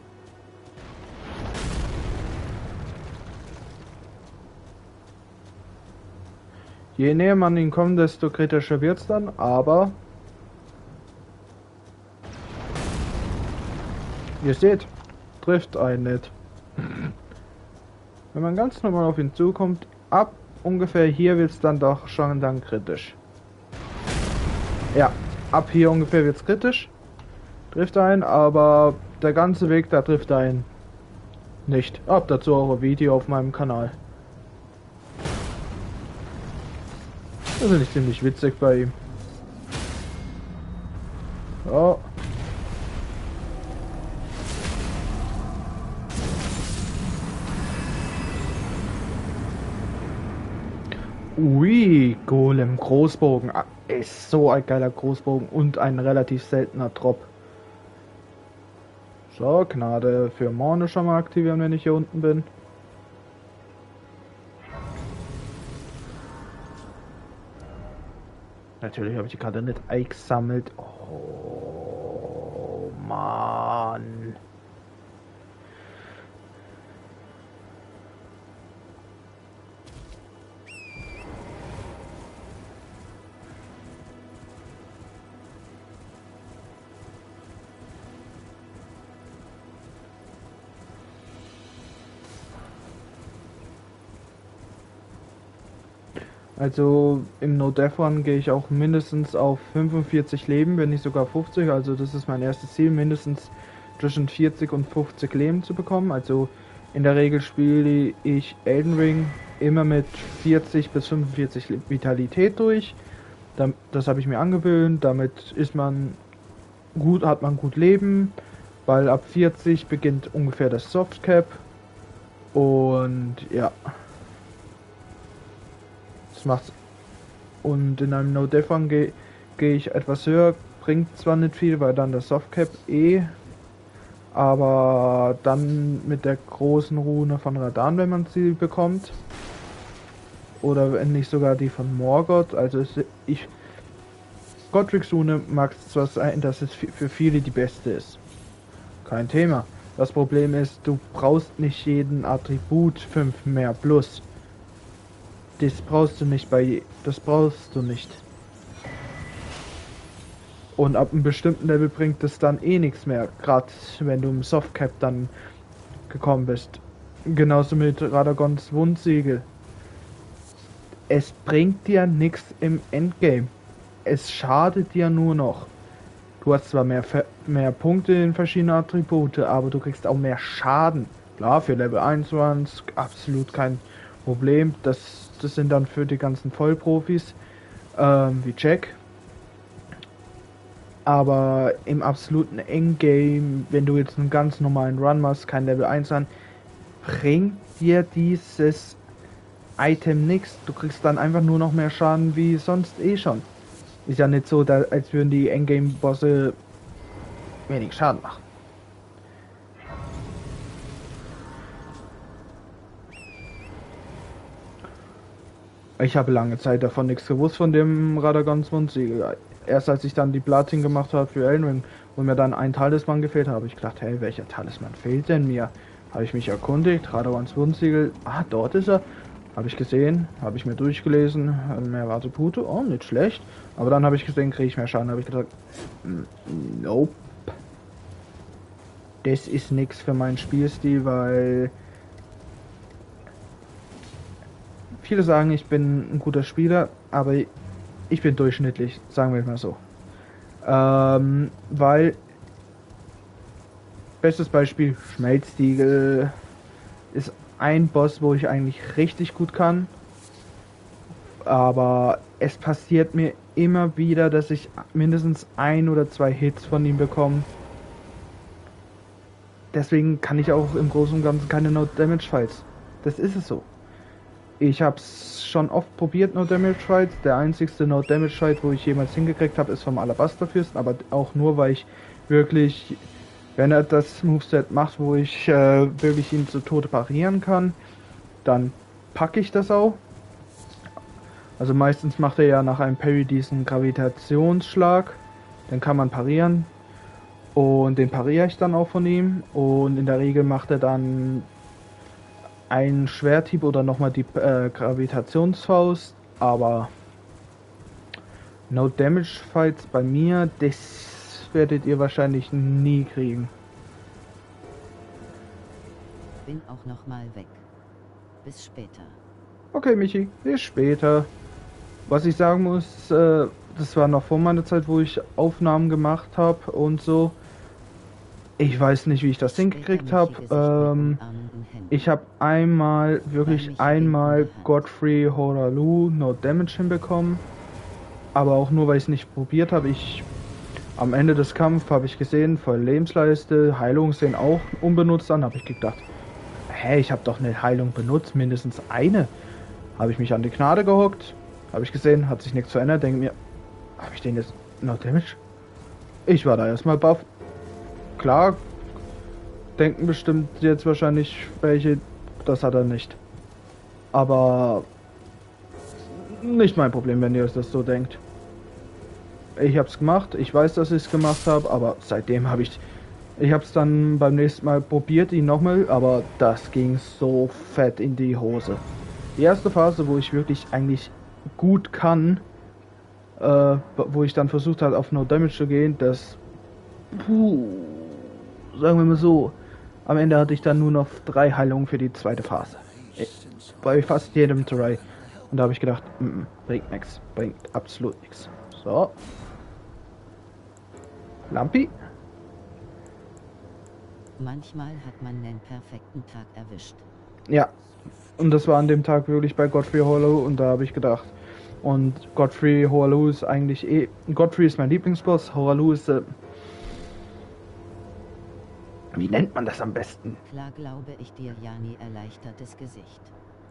Je näher man ihn kommt, desto kritischer wird's dann, aber ihr seht, trifft einen nicht. Wenn man ganz normal auf ihn zukommt, ab ungefähr hier wird's dann doch schon dann kritisch. Ja, ab hier ungefähr wird's kritisch. Trifft einen, aber der ganze Weg da trifft einen nicht. Hab dazu auch ein Video auf meinem Kanal. Das finde ich ziemlich witzig bei ihm. Oh. Ui, Golem Großbogen. Ah, ist so ein geiler Großbogen und ein relativ seltener Drop. So, Gnade für Morne schon mal aktivieren, wenn ich hier unten bin. Natürlich habe ich die Karte nicht eingesammelt. Oh, Mann. Also im No-Death Run gehe ich auch mindestens auf 45 Leben, wenn nicht sogar 50. Also das ist mein erstes Ziel, mindestens zwischen 40 und 50 Leben zu bekommen. Also in der Regel spiele ich Elden Ring immer mit 40 bis 45 Vitalität durch. Das habe ich mir angewöhnt. Damit ist man gut, hat man gut Leben, weil ab 40 beginnt ungefähr das Softcap. Und ja. Das macht's. Und in einem No-Death Run gehe ich etwas höher, bringt zwar nicht viel, weil dann das Softcap aber dann mit der großen Rune von Radan, wenn man sie bekommt, oder wenn nicht sogar die von Morgoth, also Godric-Rune mag es zwar sein, dass es für viele die beste ist. Kein Thema. Das Problem ist, du brauchst nicht jeden Attribut 5 mehr plus. Das brauchst du nicht das brauchst du nicht. Und ab einem bestimmten Level bringt es dann eh nichts mehr. Gerade wenn du im Softcap dann gekommen bist. Genauso mit Radagons Wundsiegel. Es bringt dir nichts im Endgame. Es schadet dir nur noch. Du hast zwar mehr Punkte in verschiedene Attribute, aber du kriegst auch mehr Schaden. Klar, für Level 1 Runs absolut kein Problem. Das sind dann für die ganzen Vollprofis, wie Jack. Aber im absoluten Endgame, wenn du jetzt einen ganz normalen Run machst, kein Level 1 Run, bringt dir dieses Item nichts. Du kriegst dann einfach nur noch mehr Schaden wie sonst eh schon. Ist ja nicht so, als würden die Endgame-Bosse wenig Schaden machen. Ich habe lange Zeit davon nichts gewusst von dem Radagons Wundsiegel. Erst als ich dann die Platin gemacht habe für Elden Ring und mir dann ein Talisman gefehlt habe, ich gedacht, hey, welcher Talisman fehlt denn mir? Habe ich mich erkundigt, Radagons Wundsiegel, dort ist er. Habe ich gesehen, habe ich mir durchgelesen, mehr Attribute, oh, nicht schlecht. Aber dann habe ich gesehen, kriege ich mehr Schaden, habe ich gesagt, nope. Das ist nichts für meinen Spielstil, weil viele sagen, ich bin ein guter Spieler, aber ich bin durchschnittlich, sagen wir mal so. Weil, bestes Beispiel, Schmelztiegel ist ein Boss, wo ich eigentlich richtig gut kann. Aber es passiert mir immer wieder, dass ich mindestens 1 oder 2 Hits von ihm bekomme. Deswegen kann ich auch im Großen und Ganzen keine No-Damage-Fights. Das ist es so. Ich habe es schon oft probiert, No-Damage-Fights. Der einzigste No-Damage-Fight, wo ich jemals hingekriegt habe, ist vom Alabaster-Fürsten. Aber auch nur, weil ich wirklich, wenn er das Moveset macht, wo ich wirklich ihn zu Tode parieren kann, dann packe ich das auch. Also meistens macht er ja nach einem Parry diesen Gravitationsschlag. Den kann man parieren. Und den pariere ich dann auch von ihm. Und in der Regel macht er dann einen Schwerthieb oder nochmal die Gravitationsfaust. Aber No-Damage-Fights bei mir, das werdet ihr wahrscheinlich nie kriegen. Bin auch noch mal weg. Bis später. Okay, Michi, bis später. Was ich sagen muss, das war noch vor meiner Zeit, wo ich Aufnahmen gemacht habe und so. Ich weiß nicht, wie ich das hingekriegt habe. Ich habe wirklich einmal Godfrey Horalu No Damage hinbekommen. Aber auch nur, weil ich es nicht probiert habe. Am Ende des Kampfes habe ich gesehen, voll Lebensleiste, Heilung sehen auch unbenutzt an. Habe ich gedacht, hey, ich habe doch eine Heilung benutzt, mindestens eine. Habe ich mich an die Gnade gehockt. Habe ich gesehen, hat sich nichts verändert. Denke mir, habe ich den jetzt No Damage? Ich war da erstmal baff. Klar, denken bestimmt jetzt wahrscheinlich welche, das hat er nicht. Aber nicht mein Problem, wenn ihr das so denkt. Ich habe es gemacht, ich weiß, dass ich es gemacht habe, aber seitdem habe ich habe es dann beim nächsten Mal probiert, ihn nochmal, aber das ging so fett in die Hose. Die erste Phase, wo ich wirklich eigentlich gut kann, wo ich dann versucht habe, auf No Damage zu gehen, das, sagen wir mal so, am Ende hatte ich dann nur noch 3 Heilungen für die zweite Phase. Bei fast jedem Try. Und da habe ich gedacht, bringt nichts, bringt absolut nichts. So. Lampi. Manchmal hat man den perfekten Tag erwischt. Ja. Und das war an dem Tag wirklich bei Godfrey Hollow und da habe ich gedacht. Und Godfrey Hollow ist eigentlich Godfrey ist mein Lieblingsboss. Hollow ist wie nennt man das am besten? Klar glaube ich dir, Jani, erleichtertes Gesicht.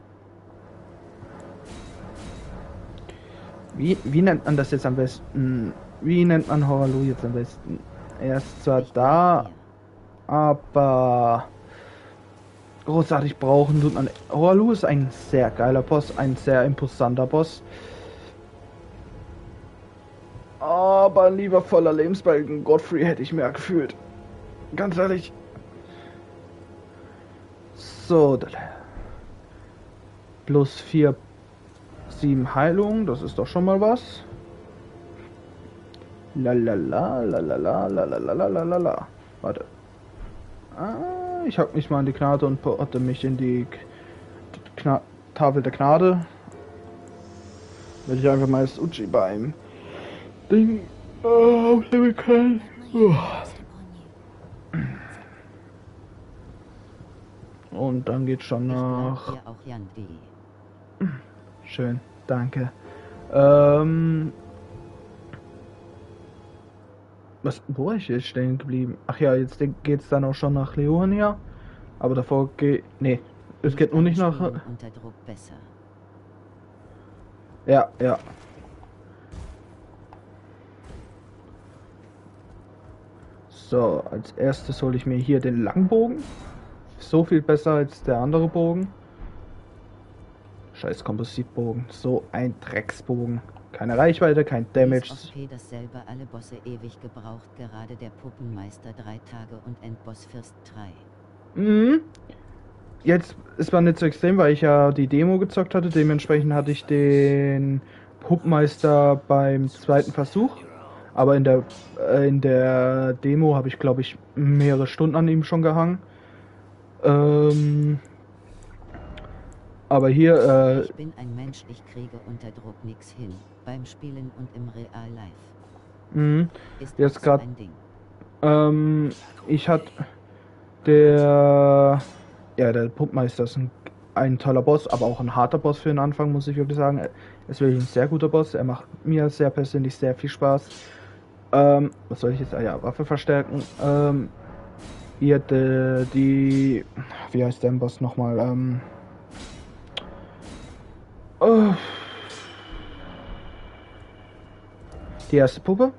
Wie nennt man das jetzt am besten? Wie nennt man Horalu jetzt am besten? Er ist zwar da, aber großartig brauchen tut man. Horalu ist ein sehr geiler Boss, ein sehr imposanter Boss. Aber ein liebevoller Lebensbalken Godfrey hätte ich mehr gefühlt. Ganz ehrlich. So. Plus 4, 7 Heilung. Das ist doch schon mal was. Lalala, lalala, lalala, lalala. Warte. Ich hab mich mal an die Gnade und hatte mich in die Tafel der Gnade. Will ich einfach mal das Uchi beim Ding aufnehmen können. Und dann geht's schon nach. Hier auch Jan D. Schön, danke. Wo war ich jetzt stehen geblieben? Ach ja, jetzt geht's dann auch schon nach Leonia. Aber davor nee, es geht nur nicht nach. Unter Druck besser. Ja, ja. So, als erstes hole ich mir hier den Langbogen. So viel besser als der andere Bogen. Scheiß Kompositbogen. So ein Drecksbogen. Keine Reichweite, kein Damage. Ist okay, dass selber alle Bosse ewig gebraucht, gerade der Puppenmeister 3 Tage und Endboss Fürst 3. Mhm. Jetzt, es war nicht so extrem, weil ich ja die Demo gezockt hatte. Dementsprechend hatte ich den Puppenmeister beim zweiten Versuch. Aber in der Demo habe ich, glaube ich, mehrere Stunden an ihm schon gehangen. Aber hier, ich bin ein Mensch, ich kriege unter Druck nix hin. Beim Spielen und im Real Life. Ist jetzt auch so gerade, ein Ding. ich hatte der Puppmeister ist ein toller Boss, aber auch ein harter Boss für den Anfang, muss ich wirklich sagen. Er ist wirklich ein sehr guter Boss. Er macht mir sehr persönlich sehr viel Spaß. Was soll ich jetzt? Ja, Waffe verstärken. Hier wie heißt der Boss nochmal? Die erste Puppe.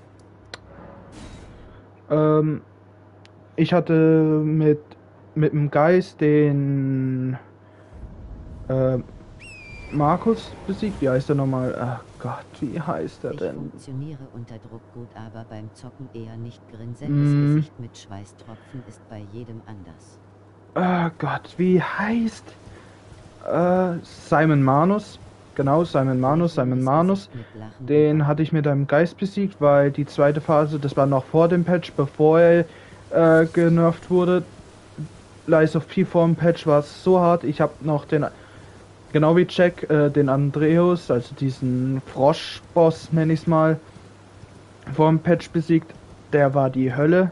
Ich hatte mit dem Geist den Markus besiegt. Wie heißt er nochmal? Ach Gott, wie heißt er Ich denn? funktioniere unter Druck gut, aber beim Zocken eher nicht. Grinsendes Gesicht mit Schweißtropfen ist bei jedem anders. Oh Gott, wie heißt? Simon Manus. Genau, Simon Manus. Den hatte ich mit einem Geist besiegt, weil die zweite Phase, das war noch vor dem Patch, bevor er genervt wurde. Lies of P vor dem Patch war es so hart. Ich habe noch den, genau wie Jack, den Andreas, also diesen Frosch-Boss, nenne ich es mal, vor dem Patch besiegt. Der war die Hölle.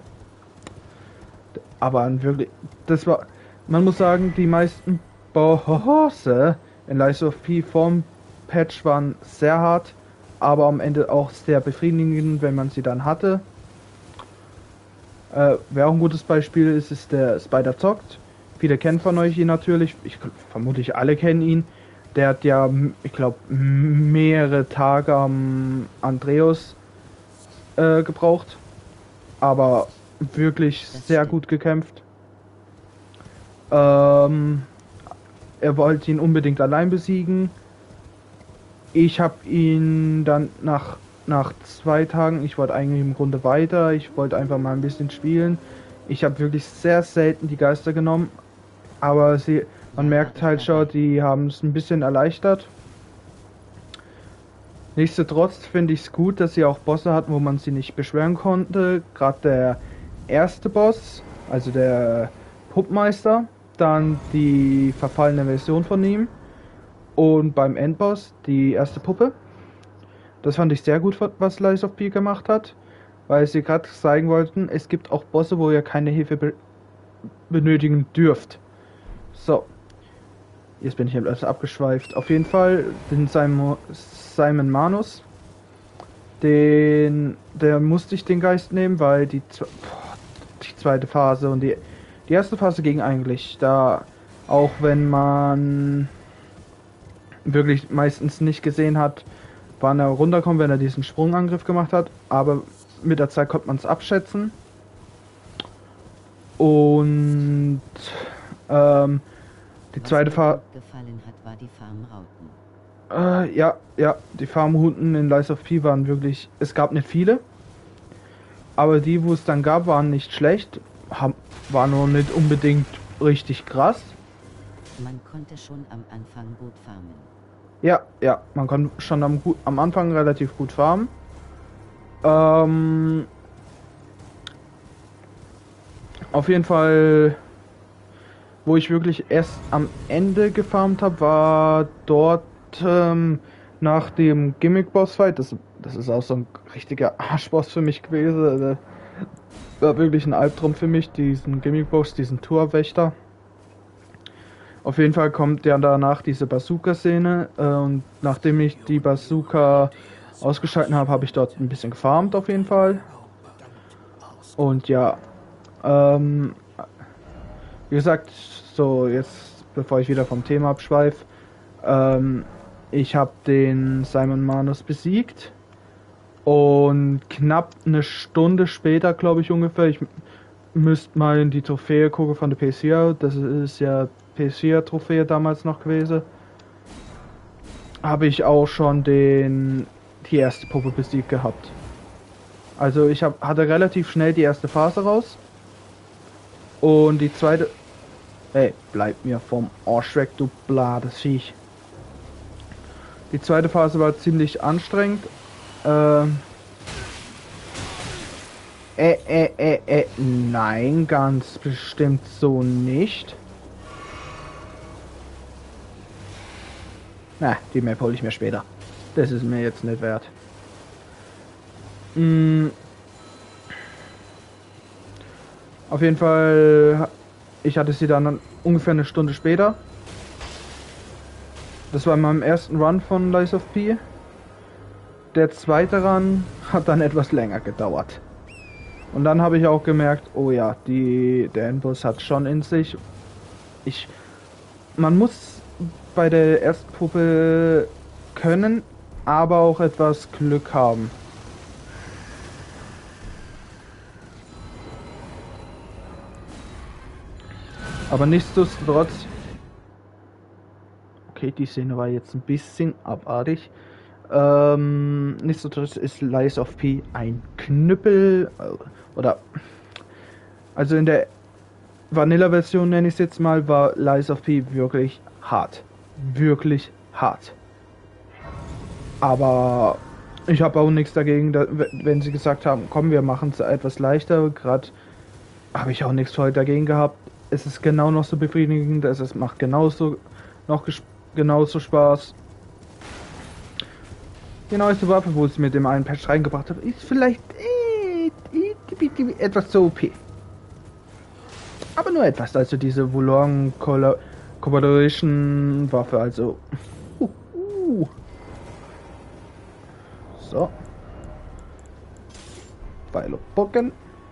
Aber wirklich, das war, man muss sagen, die meisten Bosse in Lies of P vom Patch waren sehr hart, aber am Ende auch sehr befriedigend, wenn man sie dann hatte. Wer auch ein gutes Beispiel ist, ist der Spider Zockt. Viele kennen von euch ihn natürlich, vermutlich alle kennen ihn. Der hat ja, ich glaube, mehrere Tage am Andreas gebraucht, aber wirklich sehr gut gekämpft. Er wollte ihn unbedingt allein besiegen. Ich habe ihn dann nach 2 Tagen, ich wollte eigentlich im Grunde weiter, ich wollte einfach mal ein bisschen spielen. Ich habe wirklich sehr selten die Geister genommen, aber man merkt halt schon, die haben es ein bisschen erleichtert. Nichtsdestotrotz finde ich es gut, dass sie auch Bosse hatten, wo man sie nicht beschweren konnte. Gerade der erste Boss, also der Puppmeister, dann die verfallene Version von ihm und beim Endboss die erste Puppe. Das fand ich sehr gut, was Lies of P gemacht hat, weil sie gerade zeigen wollten, es gibt auch Bosse, wo ihr keine Hilfe benötigen dürft. So, jetzt bin ich etwas abgeschweift. Auf jeden Fall den Simon Manus, der musste ich den Geist nehmen, weil die zweite Phase und die erste Phase ging eigentlich, da auch wenn man wirklich meistens nicht gesehen hat, wann er runterkommt, wenn er diesen Sprungangriff gemacht hat, aber mit der Zeit konnte man es abschätzen. Und die zweite Phase gefallen hat, war die Farmrauten. Ja, die Farmrouten in Lies of P waren wirklich, es gab nicht viele, aber die, wo es dann gab, waren nicht schlecht, war nur nicht unbedingt richtig krass. Man konnte schon am Anfang gut farmen. Ja, man konnte schon am Anfang relativ gut farmen. Auf jeden Fall, wo ich wirklich erst am Ende gefarmt habe, war dort nach dem Gimmick-Boss-Fight. Das ist auch so ein richtiger Arschboss für mich gewesen. War wirklich ein Albtraum für mich, diesen Gimmick-Boss, diesen Torwächter. Auf jeden Fall kommt ja danach diese Bazooka-Szene und nachdem ich die Bazooka ausgeschalten habe, habe ich dort ein bisschen gefarmt auf jeden Fall. Und ja, wie gesagt, so jetzt, bevor ich wieder vom Thema abschweife, ich habe den Simon Manus besiegt und knapp eine Stunde später, glaube ich ungefähr, ich müsste mal in die Trophäe gucken von der PS4, das ist ja PS4-Trophäe damals noch gewesen, habe ich auch schon die erste Puppe besiegt gehabt. Also ich hatte relativ schnell die erste Phase raus und die zweite... Ey, bleib mir vom Arsch weg, du blades Viech. Die zweite Phase war ziemlich anstrengend. Nein, ganz bestimmt so nicht. Na, die Map hole ich mir später. Das ist mir jetzt nicht wert. Auf jeden Fall, ich hatte sie dann ungefähr eine Stunde später. Das war in meinem ersten Run von Lies of P. Der zweite Run hat dann etwas länger gedauert. Und dann habe ich auch gemerkt, oh ja, der Endboss hat schon in sich. Man muss bei der ersten Puppe können, aber auch etwas Glück haben. Aber nichtsdestotrotz... Okay, die Szene war jetzt ein bisschen abartig. Nichtsdestotrotz ist Lies of P ein Knüppel... Oder... Also in der Vanilla-Version, nenne ich es jetzt mal, war Lies of P wirklich hart. Wirklich hart. Aber ich habe auch nichts dagegen, wenn sie gesagt haben, komm, wir machen es etwas leichter. Gerade habe ich auch nichts voll dagegen gehabt. Es ist genau noch so befriedigend, es macht genauso Spaß. Die neueste Waffe, wo ich mit dem einen Patch reingebracht habe, ist vielleicht etwas zu OP. Aber nur etwas, also diese Wulong Collaboration Waffe, also. So. Pfeile Pocken.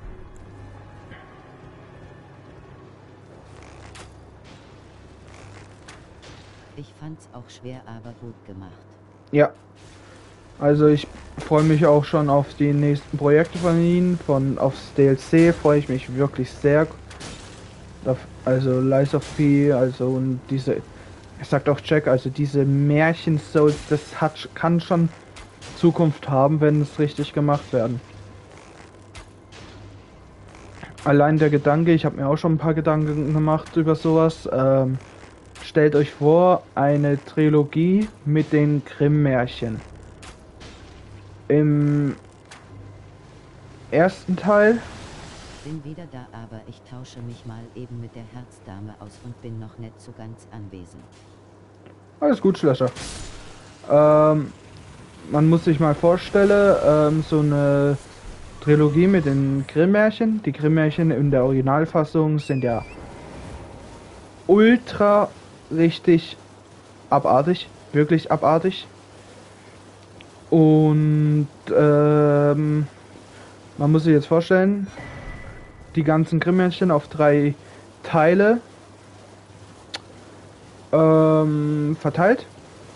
Ich fand's auch schwer, aber gut gemacht. Ja. Also ich freue mich auch schon auf die nächsten Projekte von ihnen. Aufs DLC freue ich mich wirklich sehr. Also Lies of P, also und diese, es sagt auch Jack, also diese Märchen-Souls, das kann schon Zukunft haben, wenn es richtig gemacht werden. Allein der Gedanke, ich habe mir auch schon ein paar Gedanken gemacht über sowas. Stellt euch vor, eine Trilogie mit den Grimm-Märchen. Im ersten Teil... Bin wieder da, aber ich tausche mich mal eben mit der Herzdame aus und bin noch nicht so ganz anwesend. Alles gut, Slasher. Man muss sich mal vorstellen, so eine Trilogie mit den Grimm-Märchen. Die Grimm-Märchen in der Originalfassung sind ja ultra richtig abartig, wirklich abartig. Und man muss sich jetzt vorstellen, die ganzen Grimm-Märchen auf 3 Teile verteilt.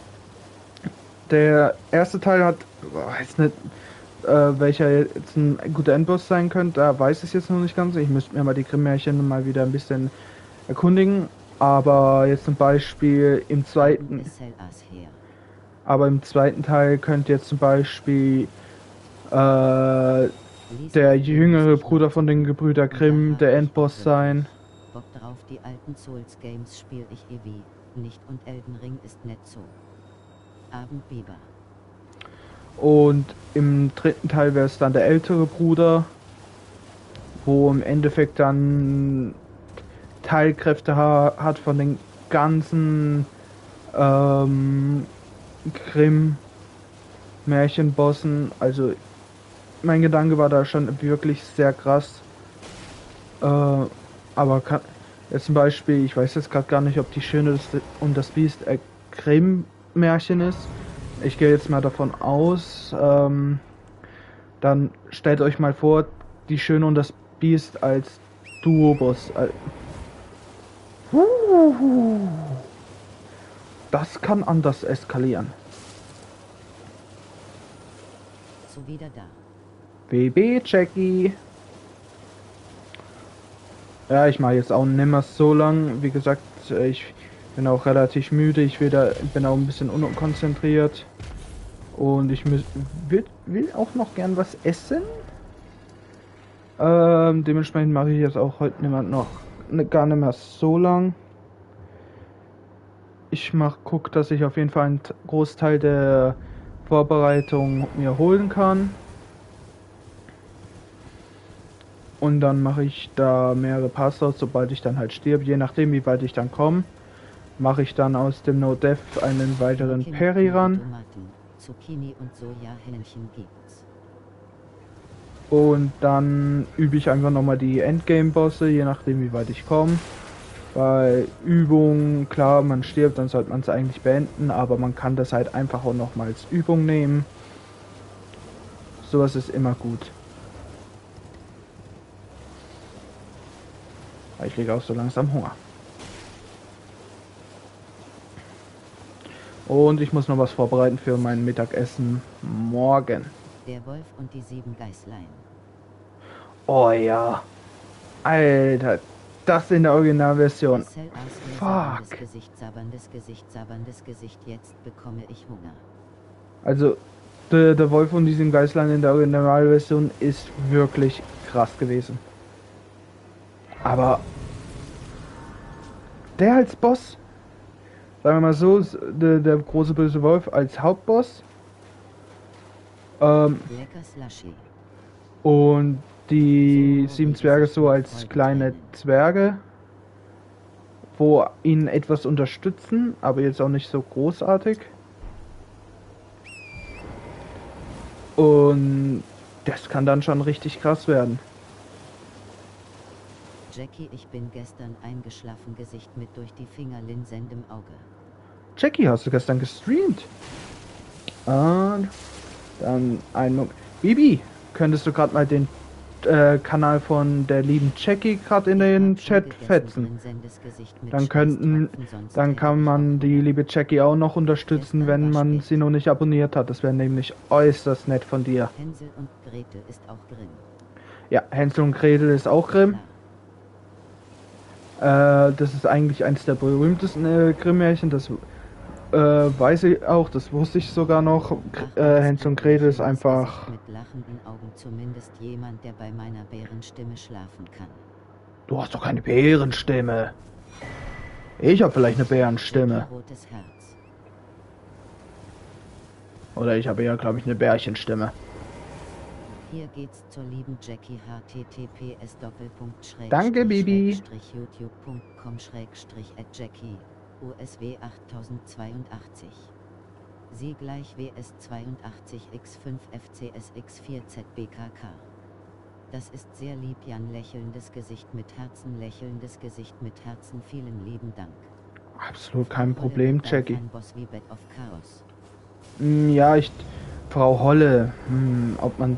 Der erste Teil hat, weiß nicht, welcher jetzt ein guter Endboss sein könnte, da weiß ich jetzt noch nicht ganz. Ich müsste mir mal die Grimm-Märchen mal wieder ein bisschen erkundigen. Aber jetzt zum Beispiel im zweiten... Aber im zweiten Teil könnte jetzt zum Beispiel Lies der mich jüngere regelmäßig Bruder von den Gebrüder Grimm der Endboss sein. Bock drauf, die alten Souls-Games spiel ich nicht und Elden Ring ist nicht so. Abendbiber. Und im dritten Teil wäre es dann der ältere Bruder, wo im Endeffekt dann Teilkräfte hat von den ganzen Grimm-Märchenbossen. Also mein Gedanke war da schon wirklich sehr krass. Aber jetzt zum Beispiel, ich weiß jetzt gerade gar nicht, ob die Schöne und das Biest ein Grimm-Märchen ist. Ich gehe jetzt mal davon aus. Dann stellt euch mal vor, die Schöne und das Biest als Duo-Boss. Das kann anders eskalieren. So wieder da. BB Jackie. Ja, ich mache jetzt auch nimmer so lang. Wie gesagt, ich bin auch relativ müde. Bin auch ein bisschen unkonzentriert. Und ich will auch noch gern was essen. Dementsprechend mache ich jetzt auch heute gar nicht mehr so lang. Ich guck, dass ich auf jeden Fall einen Großteil der Vorbereitung mir holen kann. Und dann mache ich da mehrere Passouts, sobald ich dann halt stirb. Je nachdem, wie weit ich dann komme, mache ich dann aus dem No-Death einen weiteren Parry ran. Tomaten, Zucchini und Sojahähnchen gibt's. Und dann übe ich einfach nochmal die Endgame-Bosse, je nachdem, wie weit ich komme. Bei Übungen, klar, man stirbt, dann sollte man es eigentlich beenden, aber man kann das halt einfach auch nochmal als Übung nehmen. Sowas ist immer gut. Ich kriege auch so langsam Hunger. Und ich muss noch was vorbereiten für mein Mittagessen morgen. Der Wolf und die 7 Geißlein. Oh ja. Alter, das in der Originalversion. Fuck. Sabberndes Gesicht, jetzt bekomme ich Hunger. Also, der Wolf und die 7 Geißlein in der Originalversion ist wirklich krass gewesen. Aber der als Boss, sagen wir mal so, der große böse Wolf als Hauptboss, Lecker Slushy. und die 7 Zwerge so als kleine Zwerge, wo ihn etwas unterstützen, aber jetzt auch nicht so großartig. Und das kann dann schon richtig krass werden. Jackie, ich bin gestern eingeschlafen, Gesicht mit durch die Finger linsendem Auge. Jackie, hast du gestern gestreamt? Und dann Bibi, könntest du gerade mal den Kanal von der lieben Jackie gerade in den Chat fetzen? Dann kann man die liebe Jackie auch noch unterstützen, wenn man sie noch nicht abonniert hat. Das wäre nämlich äußerst nett von dir. Hänsel und Gretel ist auch Grimm. Ja, Hänsel und Gretel ist auch Grimm. Das ist eigentlich eines der berühmtesten Grimm-Märchen. Das weiß ich auch, das wusste ich sogar noch. Hänsel und Gretel ist einfach... Mit lachenden Augen zumindest jemand, der bei meiner Bärenstimme schlafen kann. Du hast doch keine Bärenstimme. Ich habe vielleicht eine Bärenstimme. Rotes Herz. Oder ich habe ja, glaube ich, eine Bärchenstimme. Hier geht's zur lieben Jackie. https Danke, Bibi. youtube.com/youtube.com/@Jackie USW 8082. Sie gleich WS82X5FCSX4ZBKK. Das ist sehr lieb, Jan. Lächelndes Gesicht mit Herzen, lächelndes Gesicht mit Herzen. Vielen lieben Dank. Absolut kein Problem, Jackie. Ein Boss wie Bed of Chaos. Ja, Frau Holle, ob man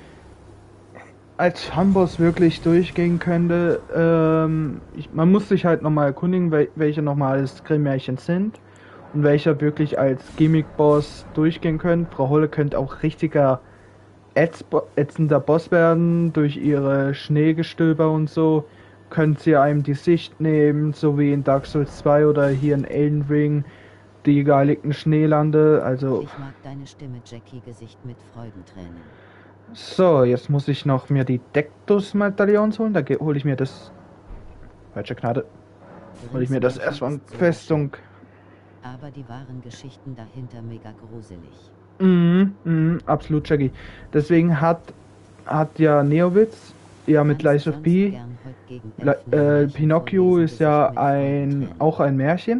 als Fanboss wirklich durchgehen könnte, man muss sich halt nochmal erkundigen, welche nochmal als Grimm-Märchen sind und welcher wirklich als Gimmick-Boss durchgehen können. Frau Holle könnte auch richtiger ätzender Boss werden, durch ihre Schneegestöber und so, könnte sie einem die Sicht nehmen, so wie in Dark Souls 2 oder hier in Elden Ring, die geheiligten Schneelande, also... Ich mag deine Stimme, Jackie, Gesicht mit Freudentränen. So, jetzt muss ich noch mir die Dektus-Medaillons holen, da hole ich mir das... Falsche Gnade. Hole ich mir das erstmal in Festung. Aber die wahren Geschichten dahinter mega gruselig. Absolut, Jackie. Deswegen hat ja Neowitz, ja mit Lies of P, Pinocchio ist ja auch ein Märchen.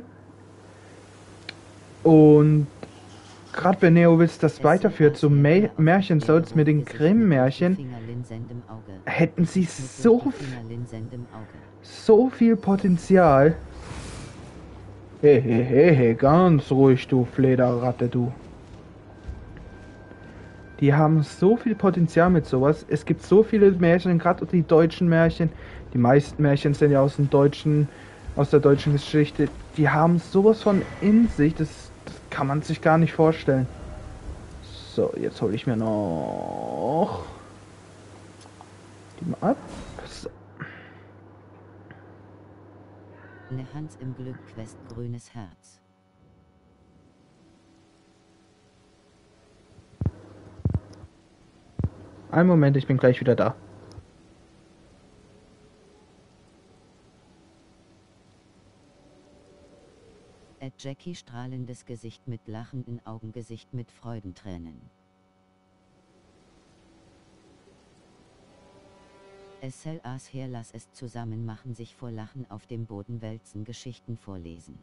Und gerade wenn Neowitz das weiterführt zum Märchen, soll's mit den Grimm-Märchen, hätten sie so viel Potenzial. Hey, ganz ruhig, du Flederratte, du. Die haben so viel Potenzial mit sowas. Es gibt so viele Märchen, gerade die deutschen Märchen. Die meisten Märchen sind ja aus der deutschen Geschichte. Die haben sowas von in sich, das kann man sich gar nicht vorstellen. So, jetzt hole ich mir noch die mal ab. So. Ne Hans im Glück Quest grünes Herz. Einen Moment, ich bin gleich wieder da. Jackie strahlendes Gesicht mit lachenden Augen, Gesicht mit Freudentränen. SLAs her, lass es zusammen machen, sich vor Lachen auf dem Boden wälzen, Geschichten vorlesen.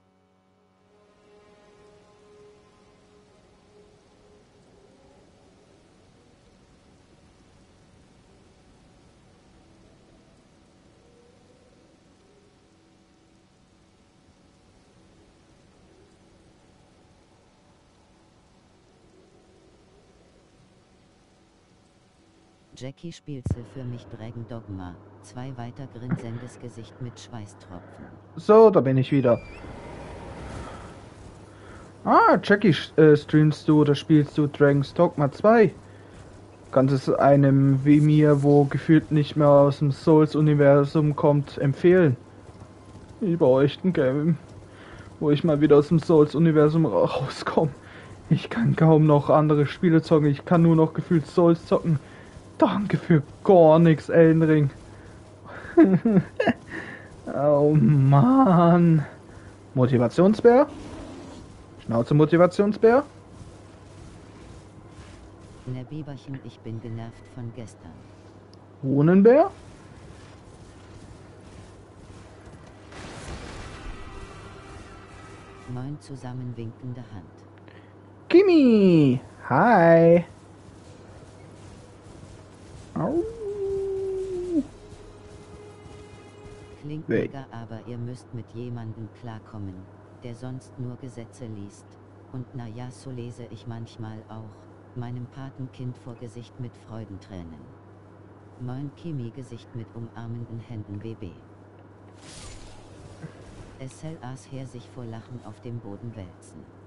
Jackie Spielzel für mich Dragon Dogma, 2 weiter grinsendes Gesicht mit Schweißtropfen. So, da bin ich wieder. Jackie, streamst du oder spielst du Dragon's Dogma 2? Kannst es einem wie mir, wo gefühlt nicht mehr aus dem Souls-Universum kommt, empfehlen? Ich bräuchte ein Game, wo ich mal wieder aus dem Souls-Universum rauskomme. Ich kann kaum noch andere Spiele zocken, ich kann nur noch gefühlt Souls zocken. Danke für gar nichts, Elden Ring. Oh Mann. Motivationsbär? Schnauze Motivationsbär? Ne Biberchen, ich bin genervt von gestern. Runenbär? Moin zusammen winkende Hand. Kimi! Hi! Au. Klingt mega, aber ihr müsst mit jemandem klarkommen, der sonst nur Gesetze liest. Und naja, so lese ich manchmal auch, meinem Patenkind vor Gesicht mit Freudentränen. Moin Kimi, Gesicht mit umarmenden Händen WB. SLAs her, sich vor Lachen auf dem Boden wälzen.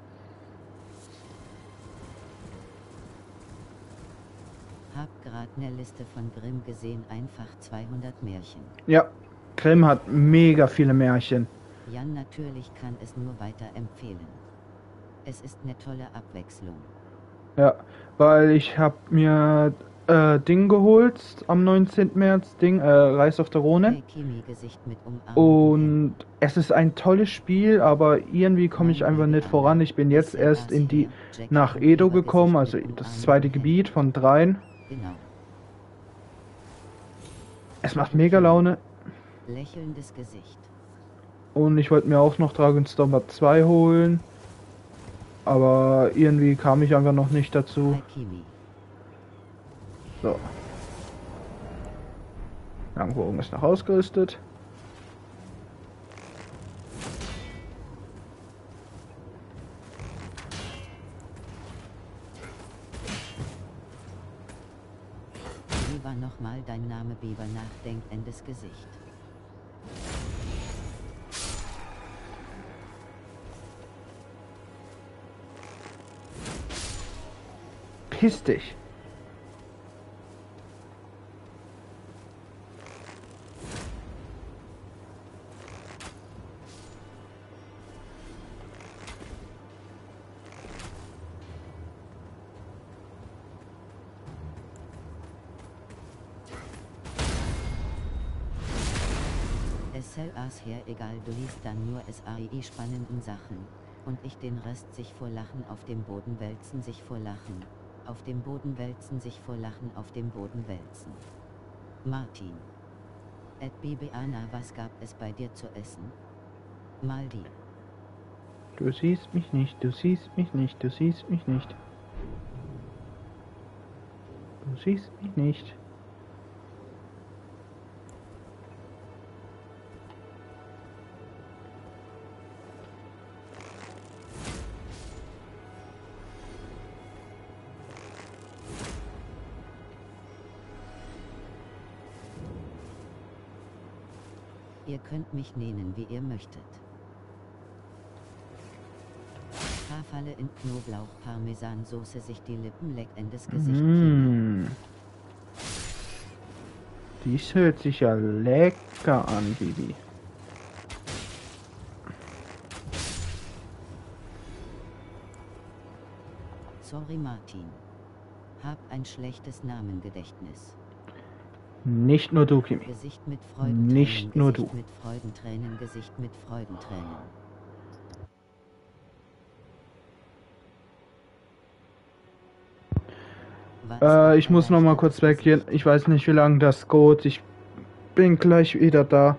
Hab grad ne Liste von Grimm gesehen, einfach 200 Märchen. Ja, Grimm hat mega viele Märchen. Jan, natürlich kann es nur weiterempfehlen. Es ist ne tolle Abwechslung. Ja, weil ich hab mir Ding geholt am 19. März, Rise of the Ronin. Hey, Kimi, Gesicht mit Umarmung. Und es ist ein tolles Spiel, aber irgendwie komme ich einfach nicht voran. Ich bin jetzt erst nach Edo gekommen, also das zweite Gebiet von 3. Genau. Es macht mega Laune. Lächelndes Gesicht. Und ich wollte mir auch noch Dragon's Dogma 2 holen. Aber irgendwie kam ich einfach noch nicht dazu. Hi, Kimi. So. Langbogen ist noch ausgerüstet. Wie war nochmal dein Name, Biber? Nachdenkendes Gesicht. Piss dich. SLAs her egal, du liest dann nur SAI spannenden Sachen. Und ich den Rest sich vor Lachen auf dem Boden wälzen, sich vor Lachen. Auf dem Boden wälzen, sich vor Lachen auf dem Boden wälzen. Martin. Bibiana, was gab es bei dir zu essen? Maldi. Du siehst mich nicht, du siehst mich nicht, du siehst mich nicht. Du siehst mich nicht. Ihr könnt mich nennen, wie ihr möchtet. Haarfalle in Knoblauch, Parmesansoße, sich die Lippen leckendes Gesicht. Mmh. Dies hört sich ja lecker an, Bibi. Sorry Martin. Hab ein schlechtes Namengedächtnis. Nicht nur du, Kimi. Gesicht mit Freudentränen, Nicht nur Gesicht du. mit Freudentränen, Gesicht mit Freudentränen. Ich muss noch mal kurz weggehen. Ich weiß nicht, wie lange das geht. Ich bin gleich wieder da.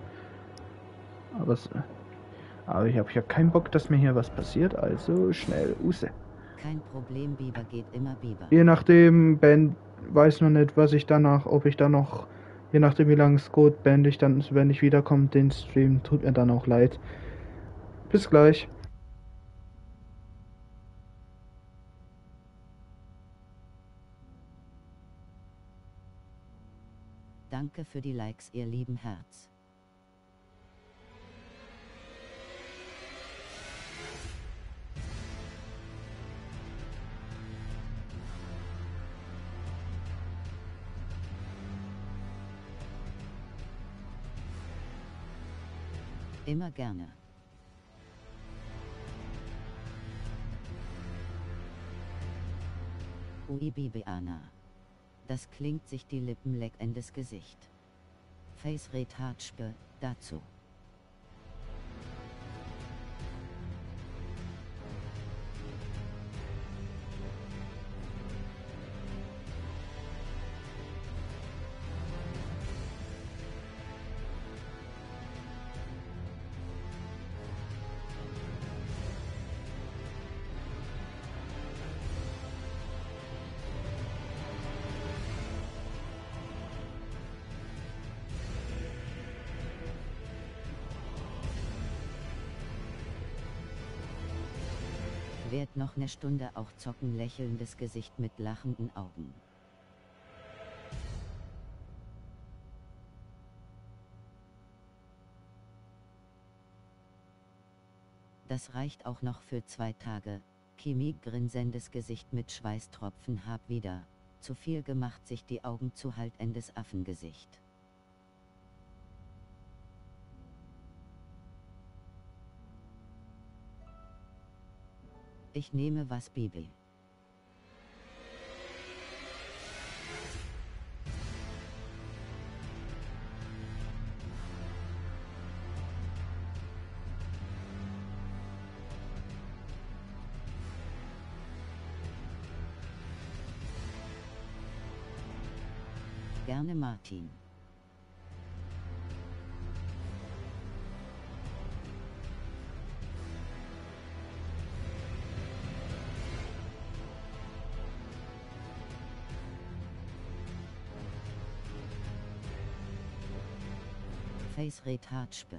Aber ich habe ja keinen Bock, dass mir hier was passiert. Also schnell Use. Kein Problem, Biber geht immer Biber. Je nachdem, Ben weiß noch nicht, was ich danach, ob ich da noch, je nachdem wie lange es geht, beende ich dann, wenn ich wiederkomme, den Stream. Tut mir dann auch leid. Bis gleich. Danke für die Likes, ihr lieben Herz. Immer gerne. Ui Bibiana. Das klingt sich die Lippen leckendes Gesicht. Face Red Hartschbe, dazu. Werd noch ne Stunde auch zocken, lächelndes Gesicht mit lachenden Augen. Das reicht auch noch für 2 Tage. Kimi, grinsendes Gesicht mit Schweißtropfen, hab wieder zu viel gemacht, sich die Augen zu haltendes Affengesicht. Ich nehme was, Bibi. Gerne Martin. Face Red Hartschbe.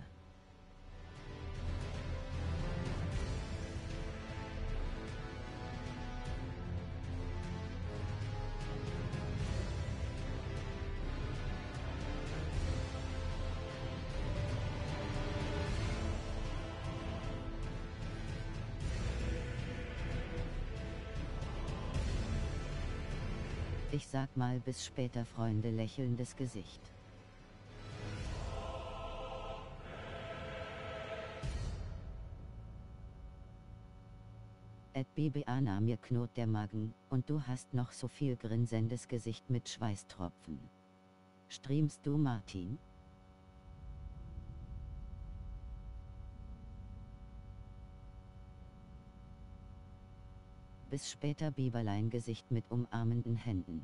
Ich sag mal bis später, Freunde, lächelndes Gesicht. Bibiana, mir knurrt der Magen, und du hast noch so viel grinsendes Gesicht mit Schweißtropfen. Streamst du, Martin? Bis später Biberlein-Gesicht mit umarmenden Händen.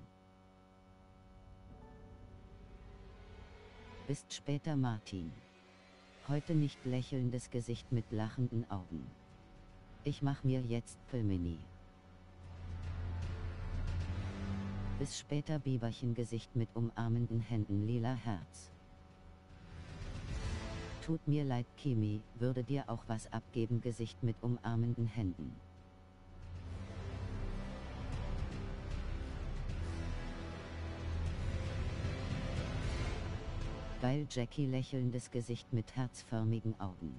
Bis später Martin. Heute nicht lächelndes Gesicht mit lachenden Augen. Ich mach mir jetzt Pelmeni. Bis später Biberchen-Gesicht mit umarmenden Händen lila Herz. Tut mir leid Kimi, würde dir auch was abgeben Gesicht mit umarmenden Händen. Geil Jackie lächelndes Gesicht mit herzförmigen Augen.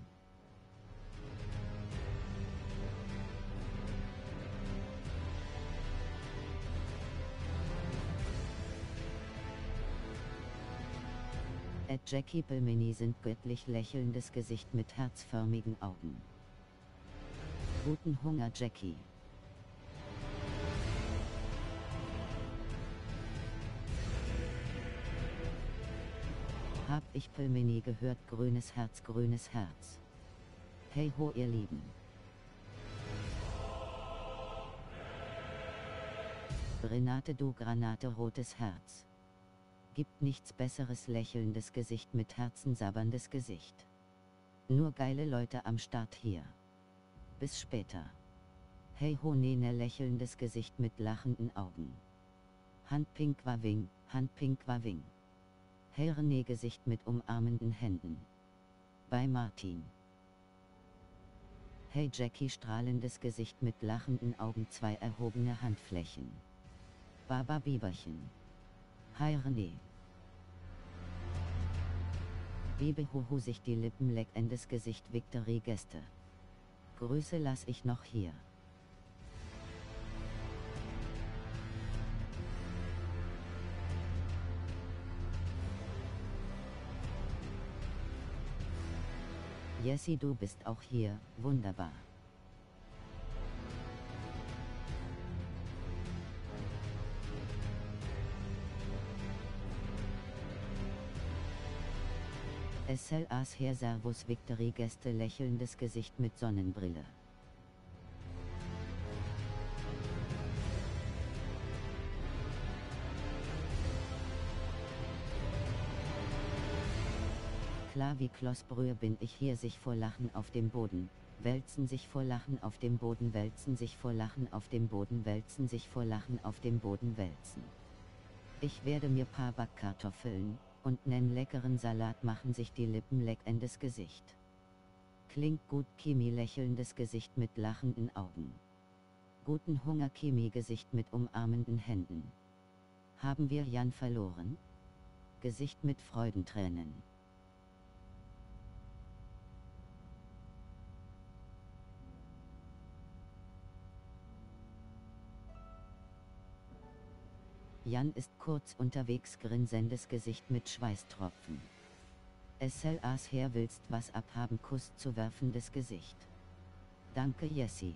Jackie Pelmeni sind göttlich lächelndes Gesicht mit herzförmigen Augen. Guten Hunger Jackie. Hab ich Pelmeni gehört grünes Herz grünes Herz. Hey ho ihr Lieben. Renate du Granate rotes Herz. Gibt nichts besseres lächelndes Gesicht mit herzensabberndes Gesicht. Nur geile Leute am Start hier. Bis später. Hey ho Nene lächelndes Gesicht mit lachenden Augen. Handpink Wawing, Handpink Wawing. Hey René Gesicht mit umarmenden Händen. Bei Martin. Hey Jackie strahlendes Gesicht mit lachenden Augen zwei erhobene Handflächen. Baba Biberchen. Hi René. Bibe Huhu sich die Lippen leckendes Gesicht Victory Gäste. Grüße lass ich noch hier. Jessie du bist auch hier, wunderbar. SLAs her Servus Victory Gäste lächelndes Gesicht mit Sonnenbrille. Klar wie Kloßbrühe bin ich hier sich vor Lachen auf dem Boden, wälzen sich vor Lachen auf dem Boden wälzen sich vor Lachen auf dem Boden wälzen sich vor Lachen auf dem Boden wälzen. Ich werde mir paar Backkartoffeln und nen leckeren Salat machen sich die Lippen leckendes Gesicht. Klingt gut Kimi lächelndes Gesicht mit lachenden Augen. Guten Hunger Kimi Gesicht mit umarmenden Händen. Haben wir Jan verloren? Gesicht mit Freudentränen. Jan ist kurz unterwegs grinsendes Gesicht mit Schweißtropfen. SLAs her willst was abhaben Kuss zu werfendes Gesicht. Danke Jessie.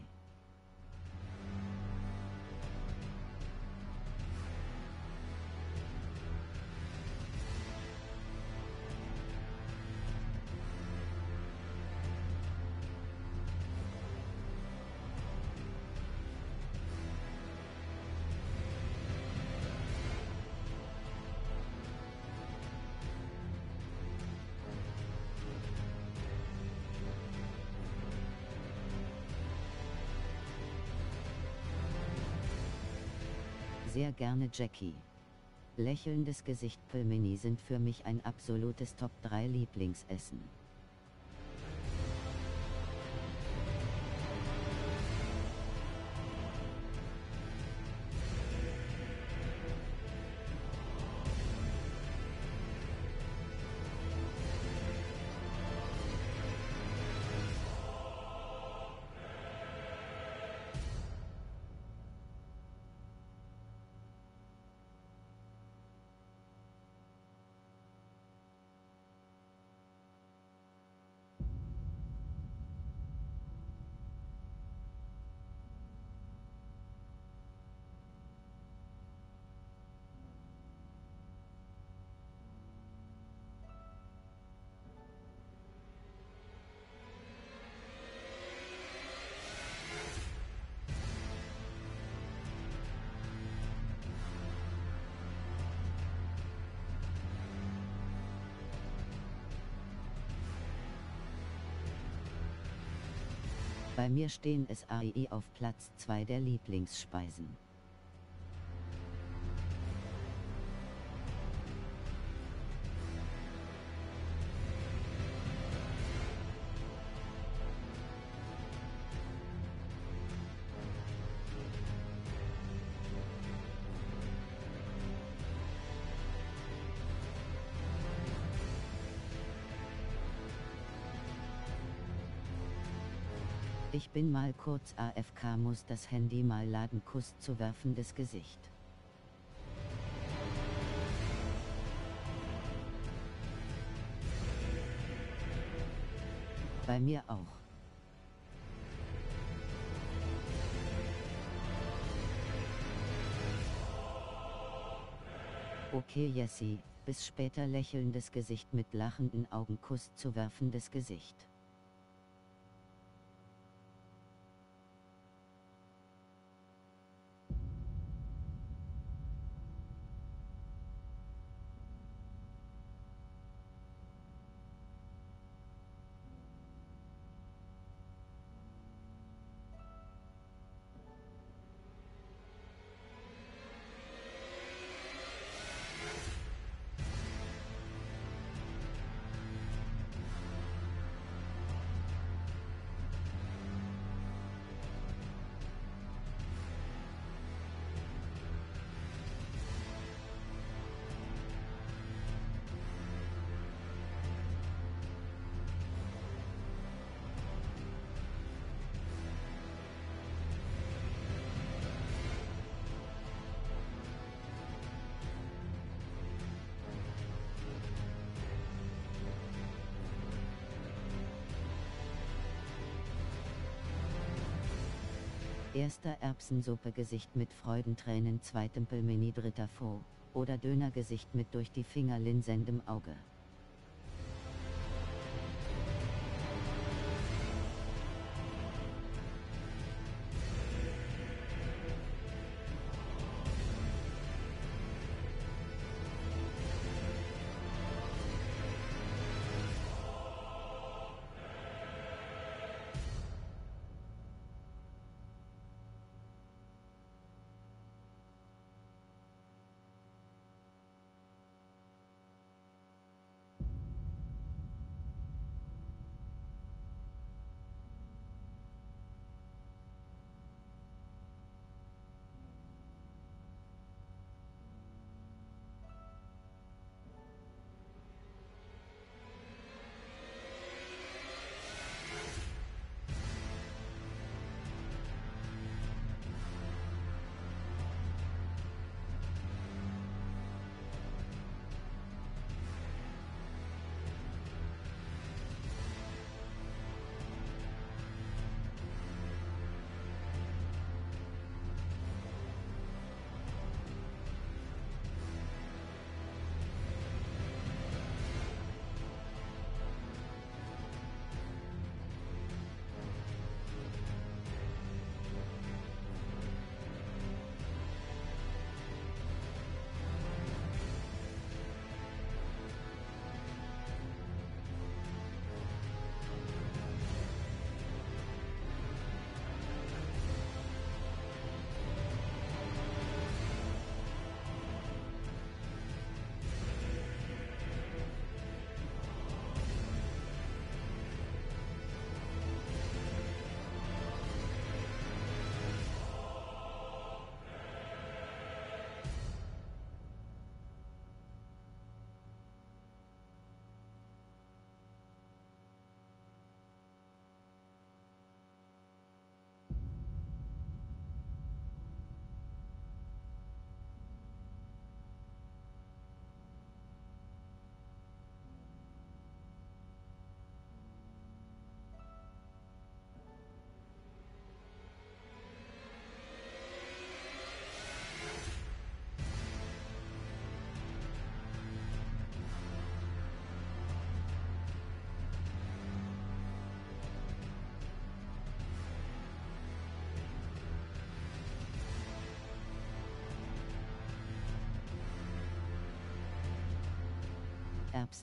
Sehr gerne Jackie. Lächelndes Gesicht Pelmeni sind für mich ein absolutes Top 3 Lieblingsessen. Bei mir stehen es AI auf Platz 2 der Lieblingsspeisen. Ich bin mal kurz AFK, muss das Handy mal laden, Kuss zu werfendes Gesicht. Bei mir auch. Okay Jessie, bis später, lächelndes Gesicht mit lachenden Augen, Kuss zu werfendes Gesicht. Erster Erbsensuppe-Gesicht mit Freudentränen, zweitem Pelmeni, dritter Faux. Oder Dönergesicht mit durch die Finger linsendem Auge.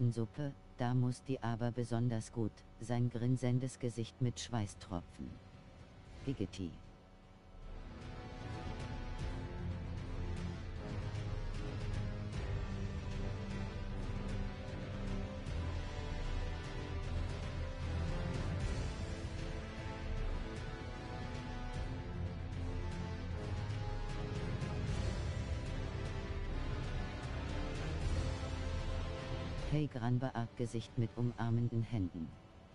Erbsensuppe, da muss die aber besonders gut sein, grinsendes Gesicht mit Schweißtropfen. Spaghetti. Hey Granbeart Gesicht mit umarmenden Händen.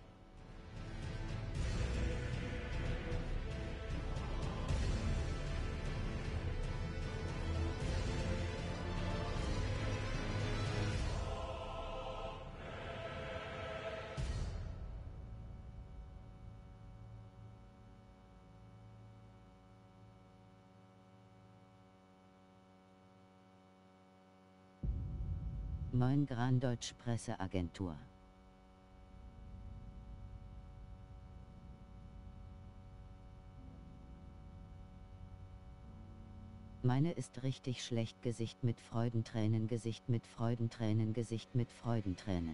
Moin Gran Deutsch Presseagentur. Meine ist richtig schlecht. Gesicht mit Freudentränen, Gesicht mit Freudentränen, Gesicht mit Freudentränen.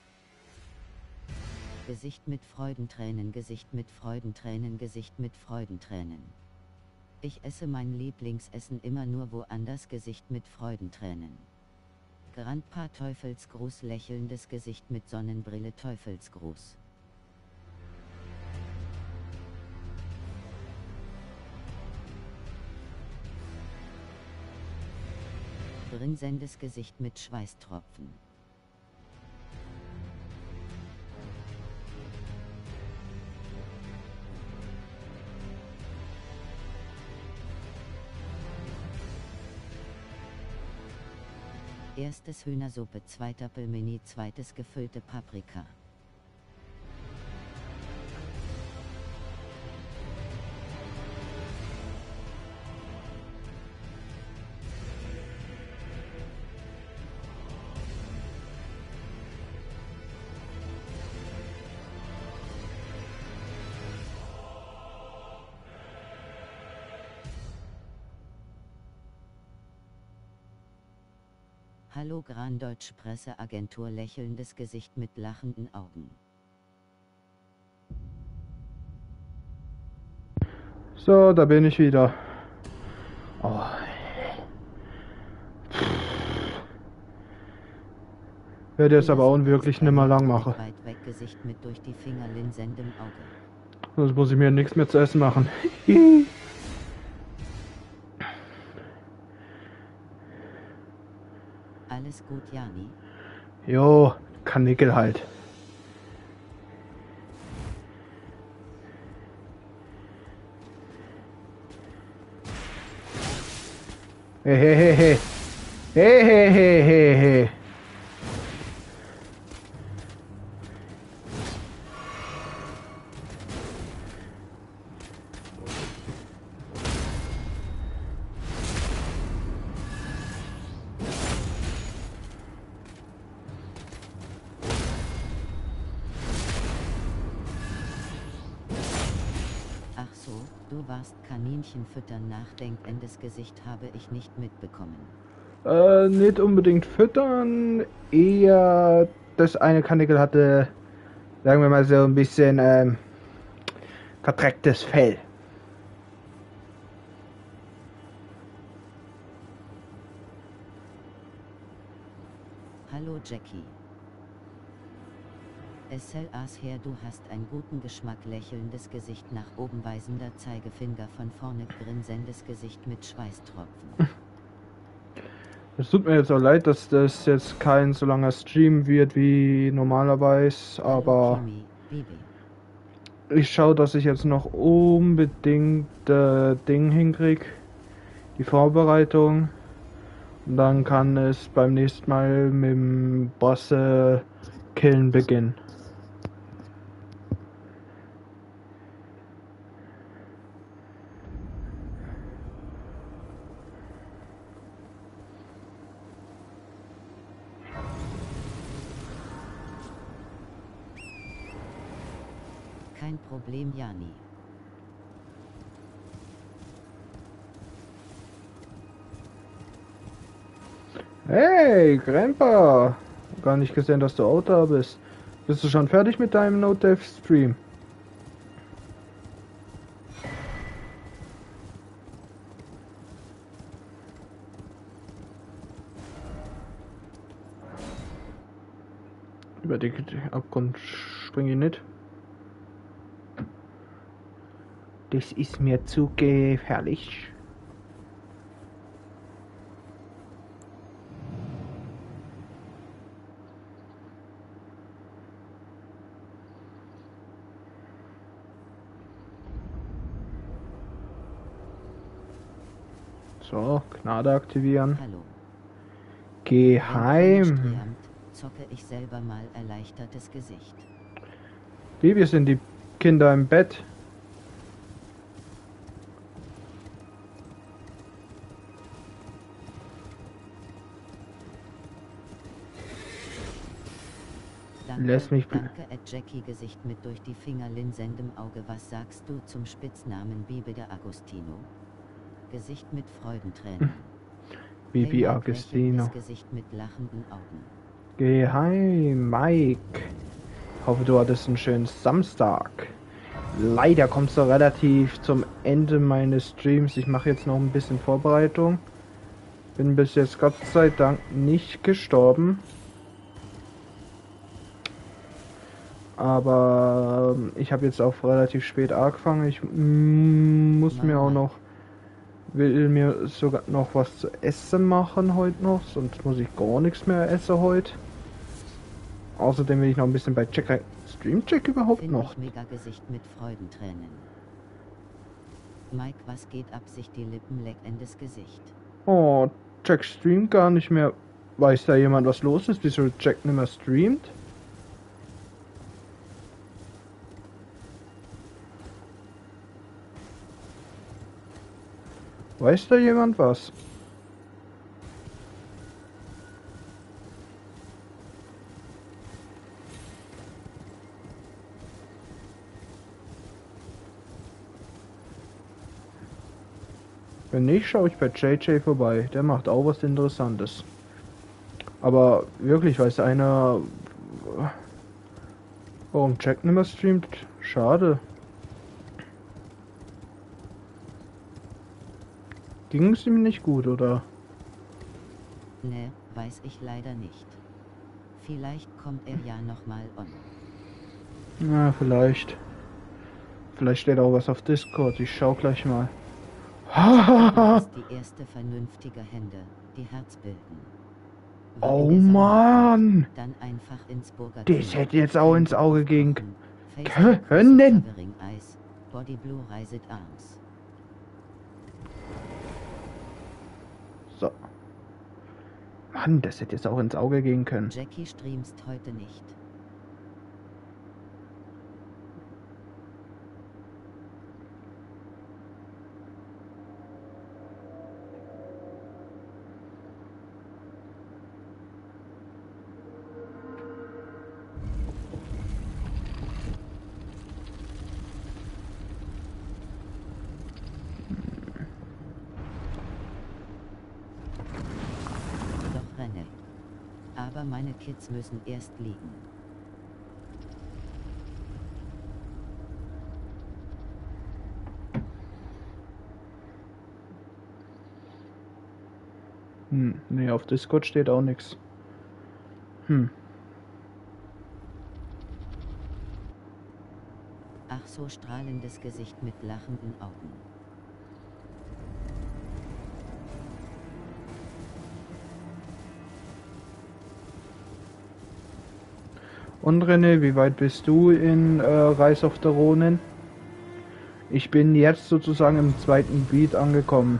Gesicht mit Freudentränen, Gesicht mit Freudentränen, Gesicht mit Freudentränen. Ich esse mein Lieblingsessen immer nur woanders. Gesicht mit Freudentränen. Grandpa Teufelsgruß, lächelndes Gesicht mit Sonnenbrille, Teufelsgruß. Grinsendes Gesicht mit Schweißtropfen. Erstes Hühnersuppe, zweiter Pelmeni, zweites gefüllte Paprika. Hallo Gran Deutsch Presseagentur, lächelndes Gesicht mit lachenden Augen. So, da bin ich wieder. Oh. Werde jetzt aber auch wirklich nicht mehr lang machen. Weit weg Gesicht mit durch die Finger linsendem Auge. Sonst muss ich mir nichts mehr zu essen machen. Alles gut, Jani? Jo, Karnickel halt. Hey, hey, hey, hey. Hey, hey, hey, hey, hey. Ach so, du warst Kaninchen füttern, nachdenkendes Gesicht habe ich nicht mitbekommen. Nicht unbedingt füttern, eher das eine Karnickel hatte, sagen wir mal so ein bisschen verdrecktes Fell. Hallo Jackie. SLAs her, du hast einen guten Geschmack, lächelndes Gesicht nach oben weisender Zeigefinger von vorne, grinsendes Gesicht mit Schweißtropfen. Es tut mir jetzt auch leid, dass das jetzt kein so langer Stream wird wie normalerweise, aber Kimi, Bibi. ich schaue, dass ich jetzt noch unbedingt Ding hinkriege, die Vorbereitung, und dann kann es beim nächsten Mal mit dem Bosse killen beginnen. Kein Problem, Jani. Hey, Grandpa! Gar nicht gesehen, dass du auch da bist. Bist du schon fertig mit deinem No-Dev-Stream? Über den Abgrund springe ich nicht. Das ist mir zu gefährlich. So, Gnade aktivieren. Hallo. Geheim. Wenn König triumpht, zocke ich selber mal erleichtertes Gesicht. Wie, wir sind die Kinder im Bett. Danke, Lass mich danke, Jackie Gesicht mit durch die Finger linsendem Auge. Was sagst du zum Spitznamen Bibi de Agostino? Gesicht mit Freudentränen. Bibi Hey, Mike, Agostino. lächelndes Gesicht mit lachenden Augen. Geheim, Mike. Hoffe, du hattest einen schönen Samstag. Leider kommst du relativ zum Ende meines Streams. Ich mache jetzt noch ein bisschen Vorbereitung. Bin bis jetzt Gott sei Dank nicht gestorben. Aber ich habe jetzt auch relativ spät angefangen. Ich muss mir auch noch, will mir sogar noch was zu essen machen heute noch, sonst muss ich gar nichts mehr essen heute. Außerdem will ich noch ein bisschen bei Check rein. Streamcheck überhaupt Find noch? ich mega Gesicht mit Freudentränen. Mike, was geht ab? Sich die Lippen leckendes Gesicht. Oh, Jack streamt gar nicht mehr. Weiß da jemand, was los ist? Wieso Jack nicht mehr streamt? Weiß da jemand was? Wenn nicht, schaue ich bei JJ vorbei. Der macht auch was Interessantes. Aber wirklich, weiß einer, warum Jack nicht mehr streamt? Schade. Ging es ihm nicht gut, oder? Ne, weiß ich leider nicht. Vielleicht kommt er ja nochmal on. Na, vielleicht. Vielleicht steht auch was auf Discord. Ich schau gleich mal. Das ist die erste vernünftige Hände, die Herz bilden. Wie Oh in der Mann! Dann einfach ins Burger. Das hätte jetzt auch ins Auge gehen Facebook können. Covering Eyes, Body Blue Rised Arms. So. Mann, das hätte jetzt auch ins Auge gehen können. Jackie streamst heute nicht. Doch renne. Aber meine Kids müssen erst liegen. Nee, auf Discord steht auch nichts. Ach so, strahlendes Gesicht mit lachenden Augen. Und René, wie weit bist du in Rise of the Ronin? Ich bin jetzt sozusagen im zweiten Gebiet angekommen.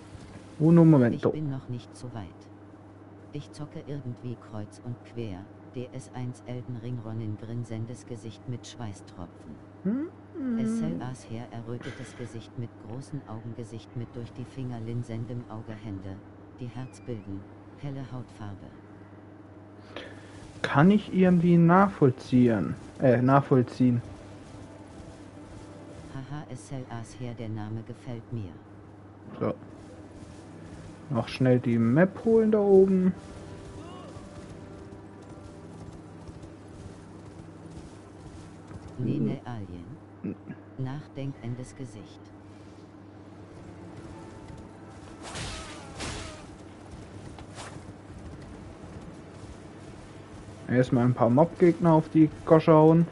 Uno Ich momento. bin noch nicht so weit. Ich zocke irgendwie kreuz und quer, DS1 Elden Ring Ronin grinsendes Gesicht mit Schweißtropfen. SLAs Heer errötetes Gesicht mit großen Augen Gesicht mit durch die Finger linsendem Auge Hände, die Herz bilden, helle Hautfarbe. Kann ich irgendwie nachvollziehen. Nachvollziehen. Haha, SLAs Heer, der Name gefällt mir. So. Noch schnell die Map holen da oben. Nene Alien. Nachdenkendes Gesicht. Erstmal ein paar Mob-Gegner auf die Gosche hauen.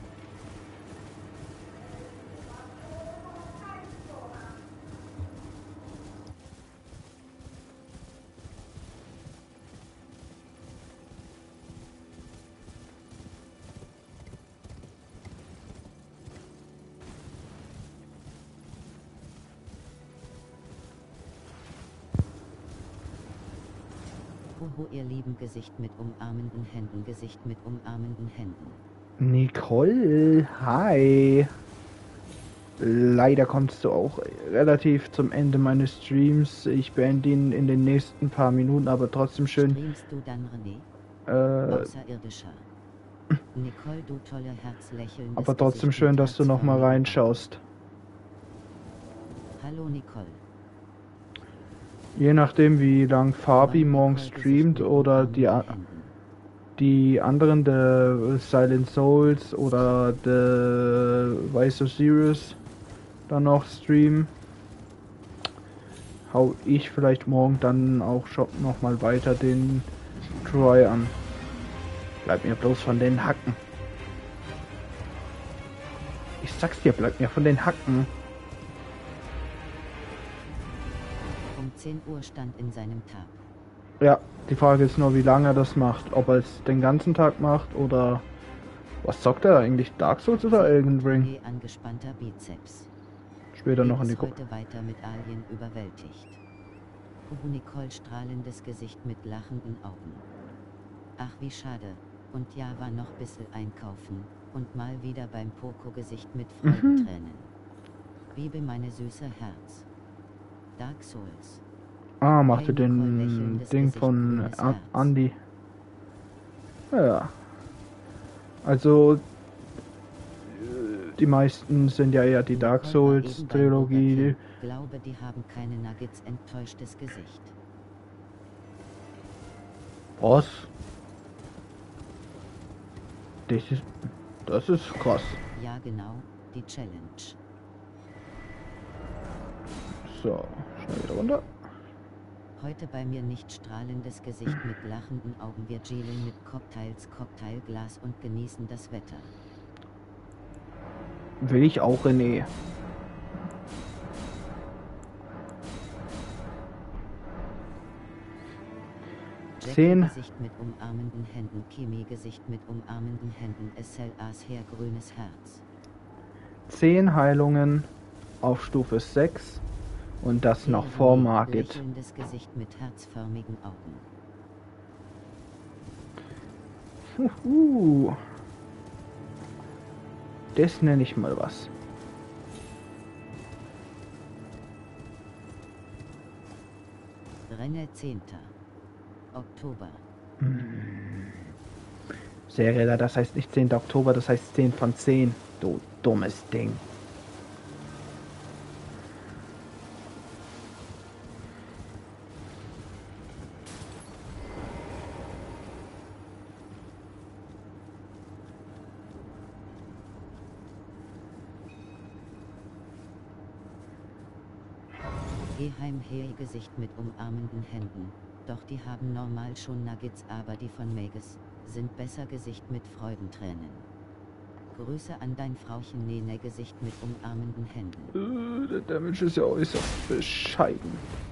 Hoho, ihr lieben Gesicht mit umarmenden Händen, Gesicht mit umarmenden Händen. Nicole, hi. Leider kommst du auch relativ zum Ende meines Streams. Ich beende ihn in den nächsten paar Minuten, aber trotzdem schön. Streamst du dann, René? Außerirdischer. Nicole, du tolle Herzlächeln. Aber trotzdem schön, dass du noch mal reinschaust. Hallo Nicole. Je nachdem, wie lang Fabi morgen streamt oder die anderen, der Silent Souls oder der Rise of Sirius dann noch streamen, hau ich vielleicht morgen dann auch schon noch mal weiter den Try an. Bleib mir bloß von den Hacken. Ich sag's dir, bleib mir von den Hacken. Um 10 Uhr stand in seinem Tab. Ja, die Frage ist nur, wie lange er das macht. Ob er es den ganzen Tag macht oder... Was zockt er eigentlich? Dark Souls oder Elden Ring? Angespannter Bizeps. Später noch in die Gruppe. Heute weiter mit Alien überwältigt. Nicole strahlendes Gesicht mit lachenden Augen. Ach wie schade. Und ja, war noch bissel einkaufen. Und mal wieder beim Poco-Gesicht mit Freudentränen. Liebe meine süße Herz. Dark Souls. Ah, machte den Ding von Andy. Ja. Also die meisten sind ja eher die Dark Souls Trilogie. Glaube, die haben keine Nuggets, enttäuschtes Gesicht. Was? Das ist krass. Ja genau, die Challenge. So, schnell wieder runter. Heute bei mir nicht strahlendes Gesicht mit lachenden Augen. Wir chillen mit Cocktails, Cocktailglas und genießen das Wetter. Will ich auch, René. Jackie Gesicht mit umarmenden Händen, Kimi Gesicht mit umarmenden Händen, SLAs Heer grünes Herz. 10 Heilungen auf Stufe 6 und das noch vor Margit. Lächelndes Gesicht mit herzförmigen Augen. Das nenne ich mal was. Renne 10. Oktober. Serie, das heißt nicht 10. Oktober, das heißt 10 von 10. Du dummes Ding. Gesicht mit umarmenden Händen. Doch die haben normal schon Nuggets, aber die von Magus sind besser. Gesicht mit Freudentränen. Grüße an dein Frauchen Nene. Gesicht mit umarmenden Händen. Der Damage ist ja äußerst bescheiden.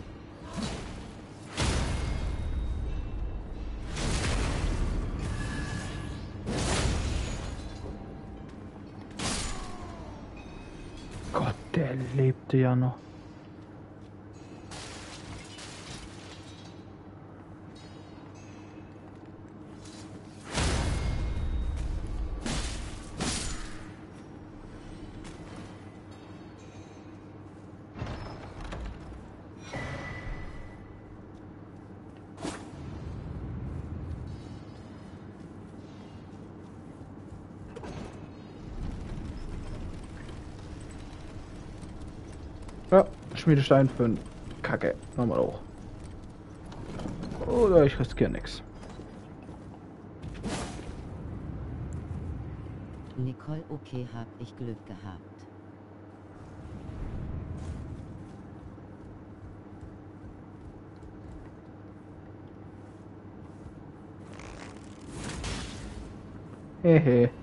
Gott, der lebte ja noch. Ja, Schmiedestein 5. Kacke. Nochmal hoch. Oder ich riskiere nichts. Nicole, okay, hab ich Glück gehabt. Hehe.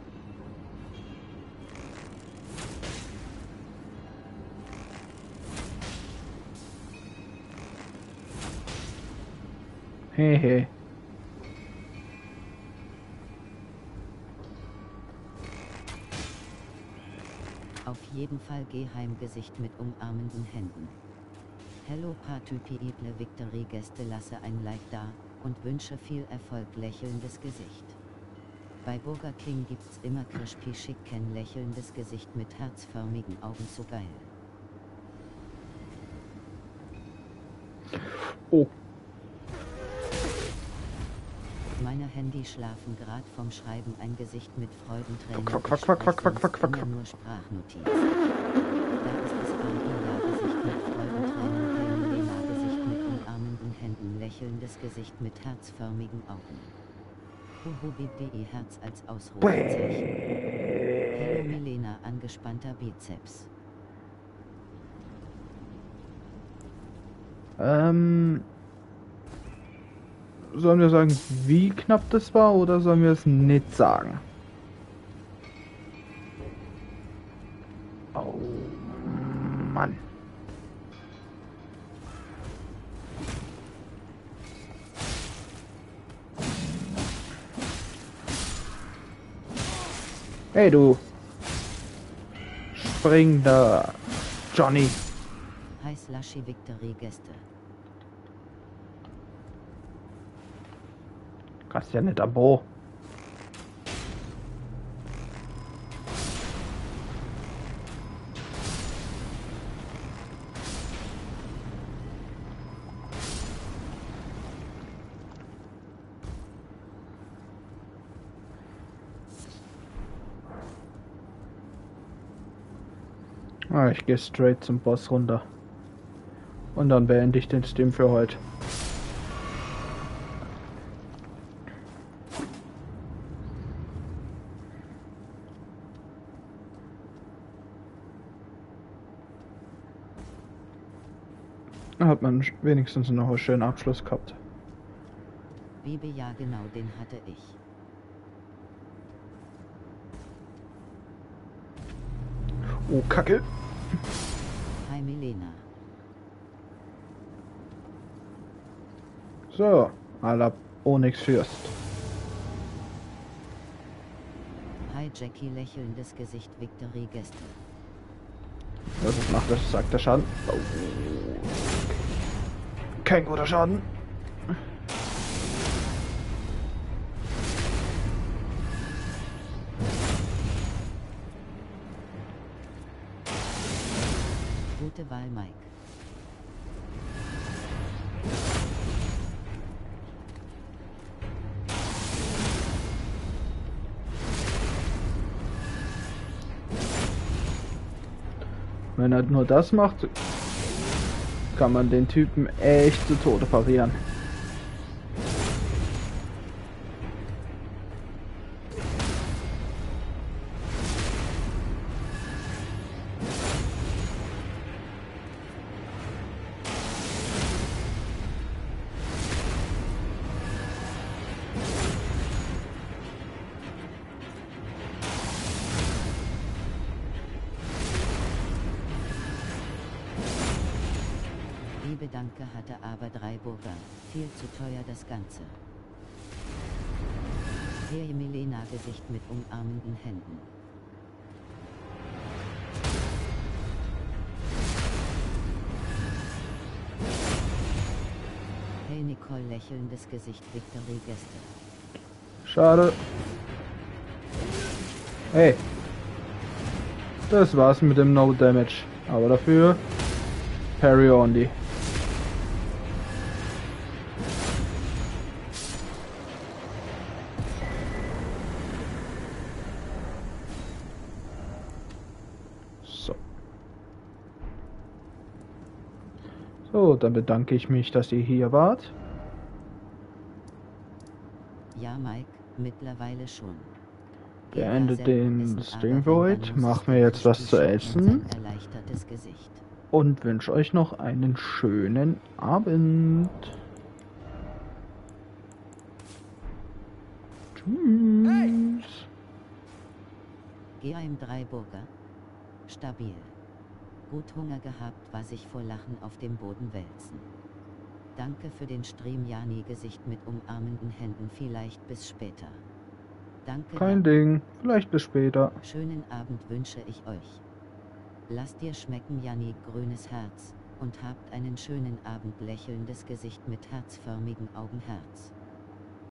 Hehe. Auf jeden Fall Geheimgesicht mit umarmenden Händen. Hello Partypible Victory Gäste, lasse ein Like da und wünsche viel Erfolg, lächelndes Gesicht. Bei Burger King gibt's immer Crispy Chicken, lächelndes Gesicht mit herzförmigen Augen, so geil. Oh, Meine Handys schlafen grad vom Schreiben, ein Gesicht mit Freudentränen. Quack, quack, quack, quack, quack, quack, quack. Immer nur Sprachnotiz. Da ist es Gesicht mit Freudentränen, Helena Gesicht mit umarmenden Händen, lächelndes Gesicht mit herzförmigen Augen. Huhubi.de Herz als Ausrufezeichen. Hello Milena, angespannter Bizeps. Sollen wir sagen, wie knapp das war, oder sollen wir es nicht sagen? Oh, Mann. Hey du. Spring da, Johnny. Hi Slushy Victory Gäste. Kannst ja nicht Abo. Ich gehe straight zum Boss runter. Und dann beende ich den Stream für heute. Hat man wenigstens noch einen schönen Abschluss gehabt. Bibi, ja genau, den hatte ich. Oh, Kacke. Hi Milena. So, Alab Onyx Fürst. Hi Jackie, lächelndes Gesicht Victory Gäste. Was macht das? Sagt der Schaden? Oh. Kein guter Schaden. Gute Wahl, Mike. Wenn er nur das macht, kann man den Typen echt zu Tode parieren. Liebe Danke, hatte aber 3 Burger. Viel zu teuer das Ganze. Hey Milena, Gesicht mit umarmenden Händen. Hey Nicole, lächelndes Gesicht Victory Gäste. Schade. Hey. Das war's mit dem No Damage. Aber dafür Parry only. So. So, dann bedanke ich mich, dass ihr hier wart. Ja, Mike, mittlerweile schon. Beende Sehr gut den essen, Stream aber für wenn, heute. dann muss Mach ich mir den jetzt was zu Crispy Show und essen. sein erleichtertes Gesicht. Und wünsche euch noch einen schönen Abend. Tschüss. GM 3 Burger. Stabil. Gut Hunger gehabt, war sich vor Lachen auf dem Boden wälzen. Danke für den Stream, Jani, Gesicht mit umarmenden Händen, vielleicht bis später. Danke. Kein Ding. Vielleicht bis später. Schönen Abend wünsche ich euch. Lasst dir schmecken, Jani, grünes Herz, und habt einen schönen Abend, lächelndes Gesicht mit herzförmigen Augen, Herz.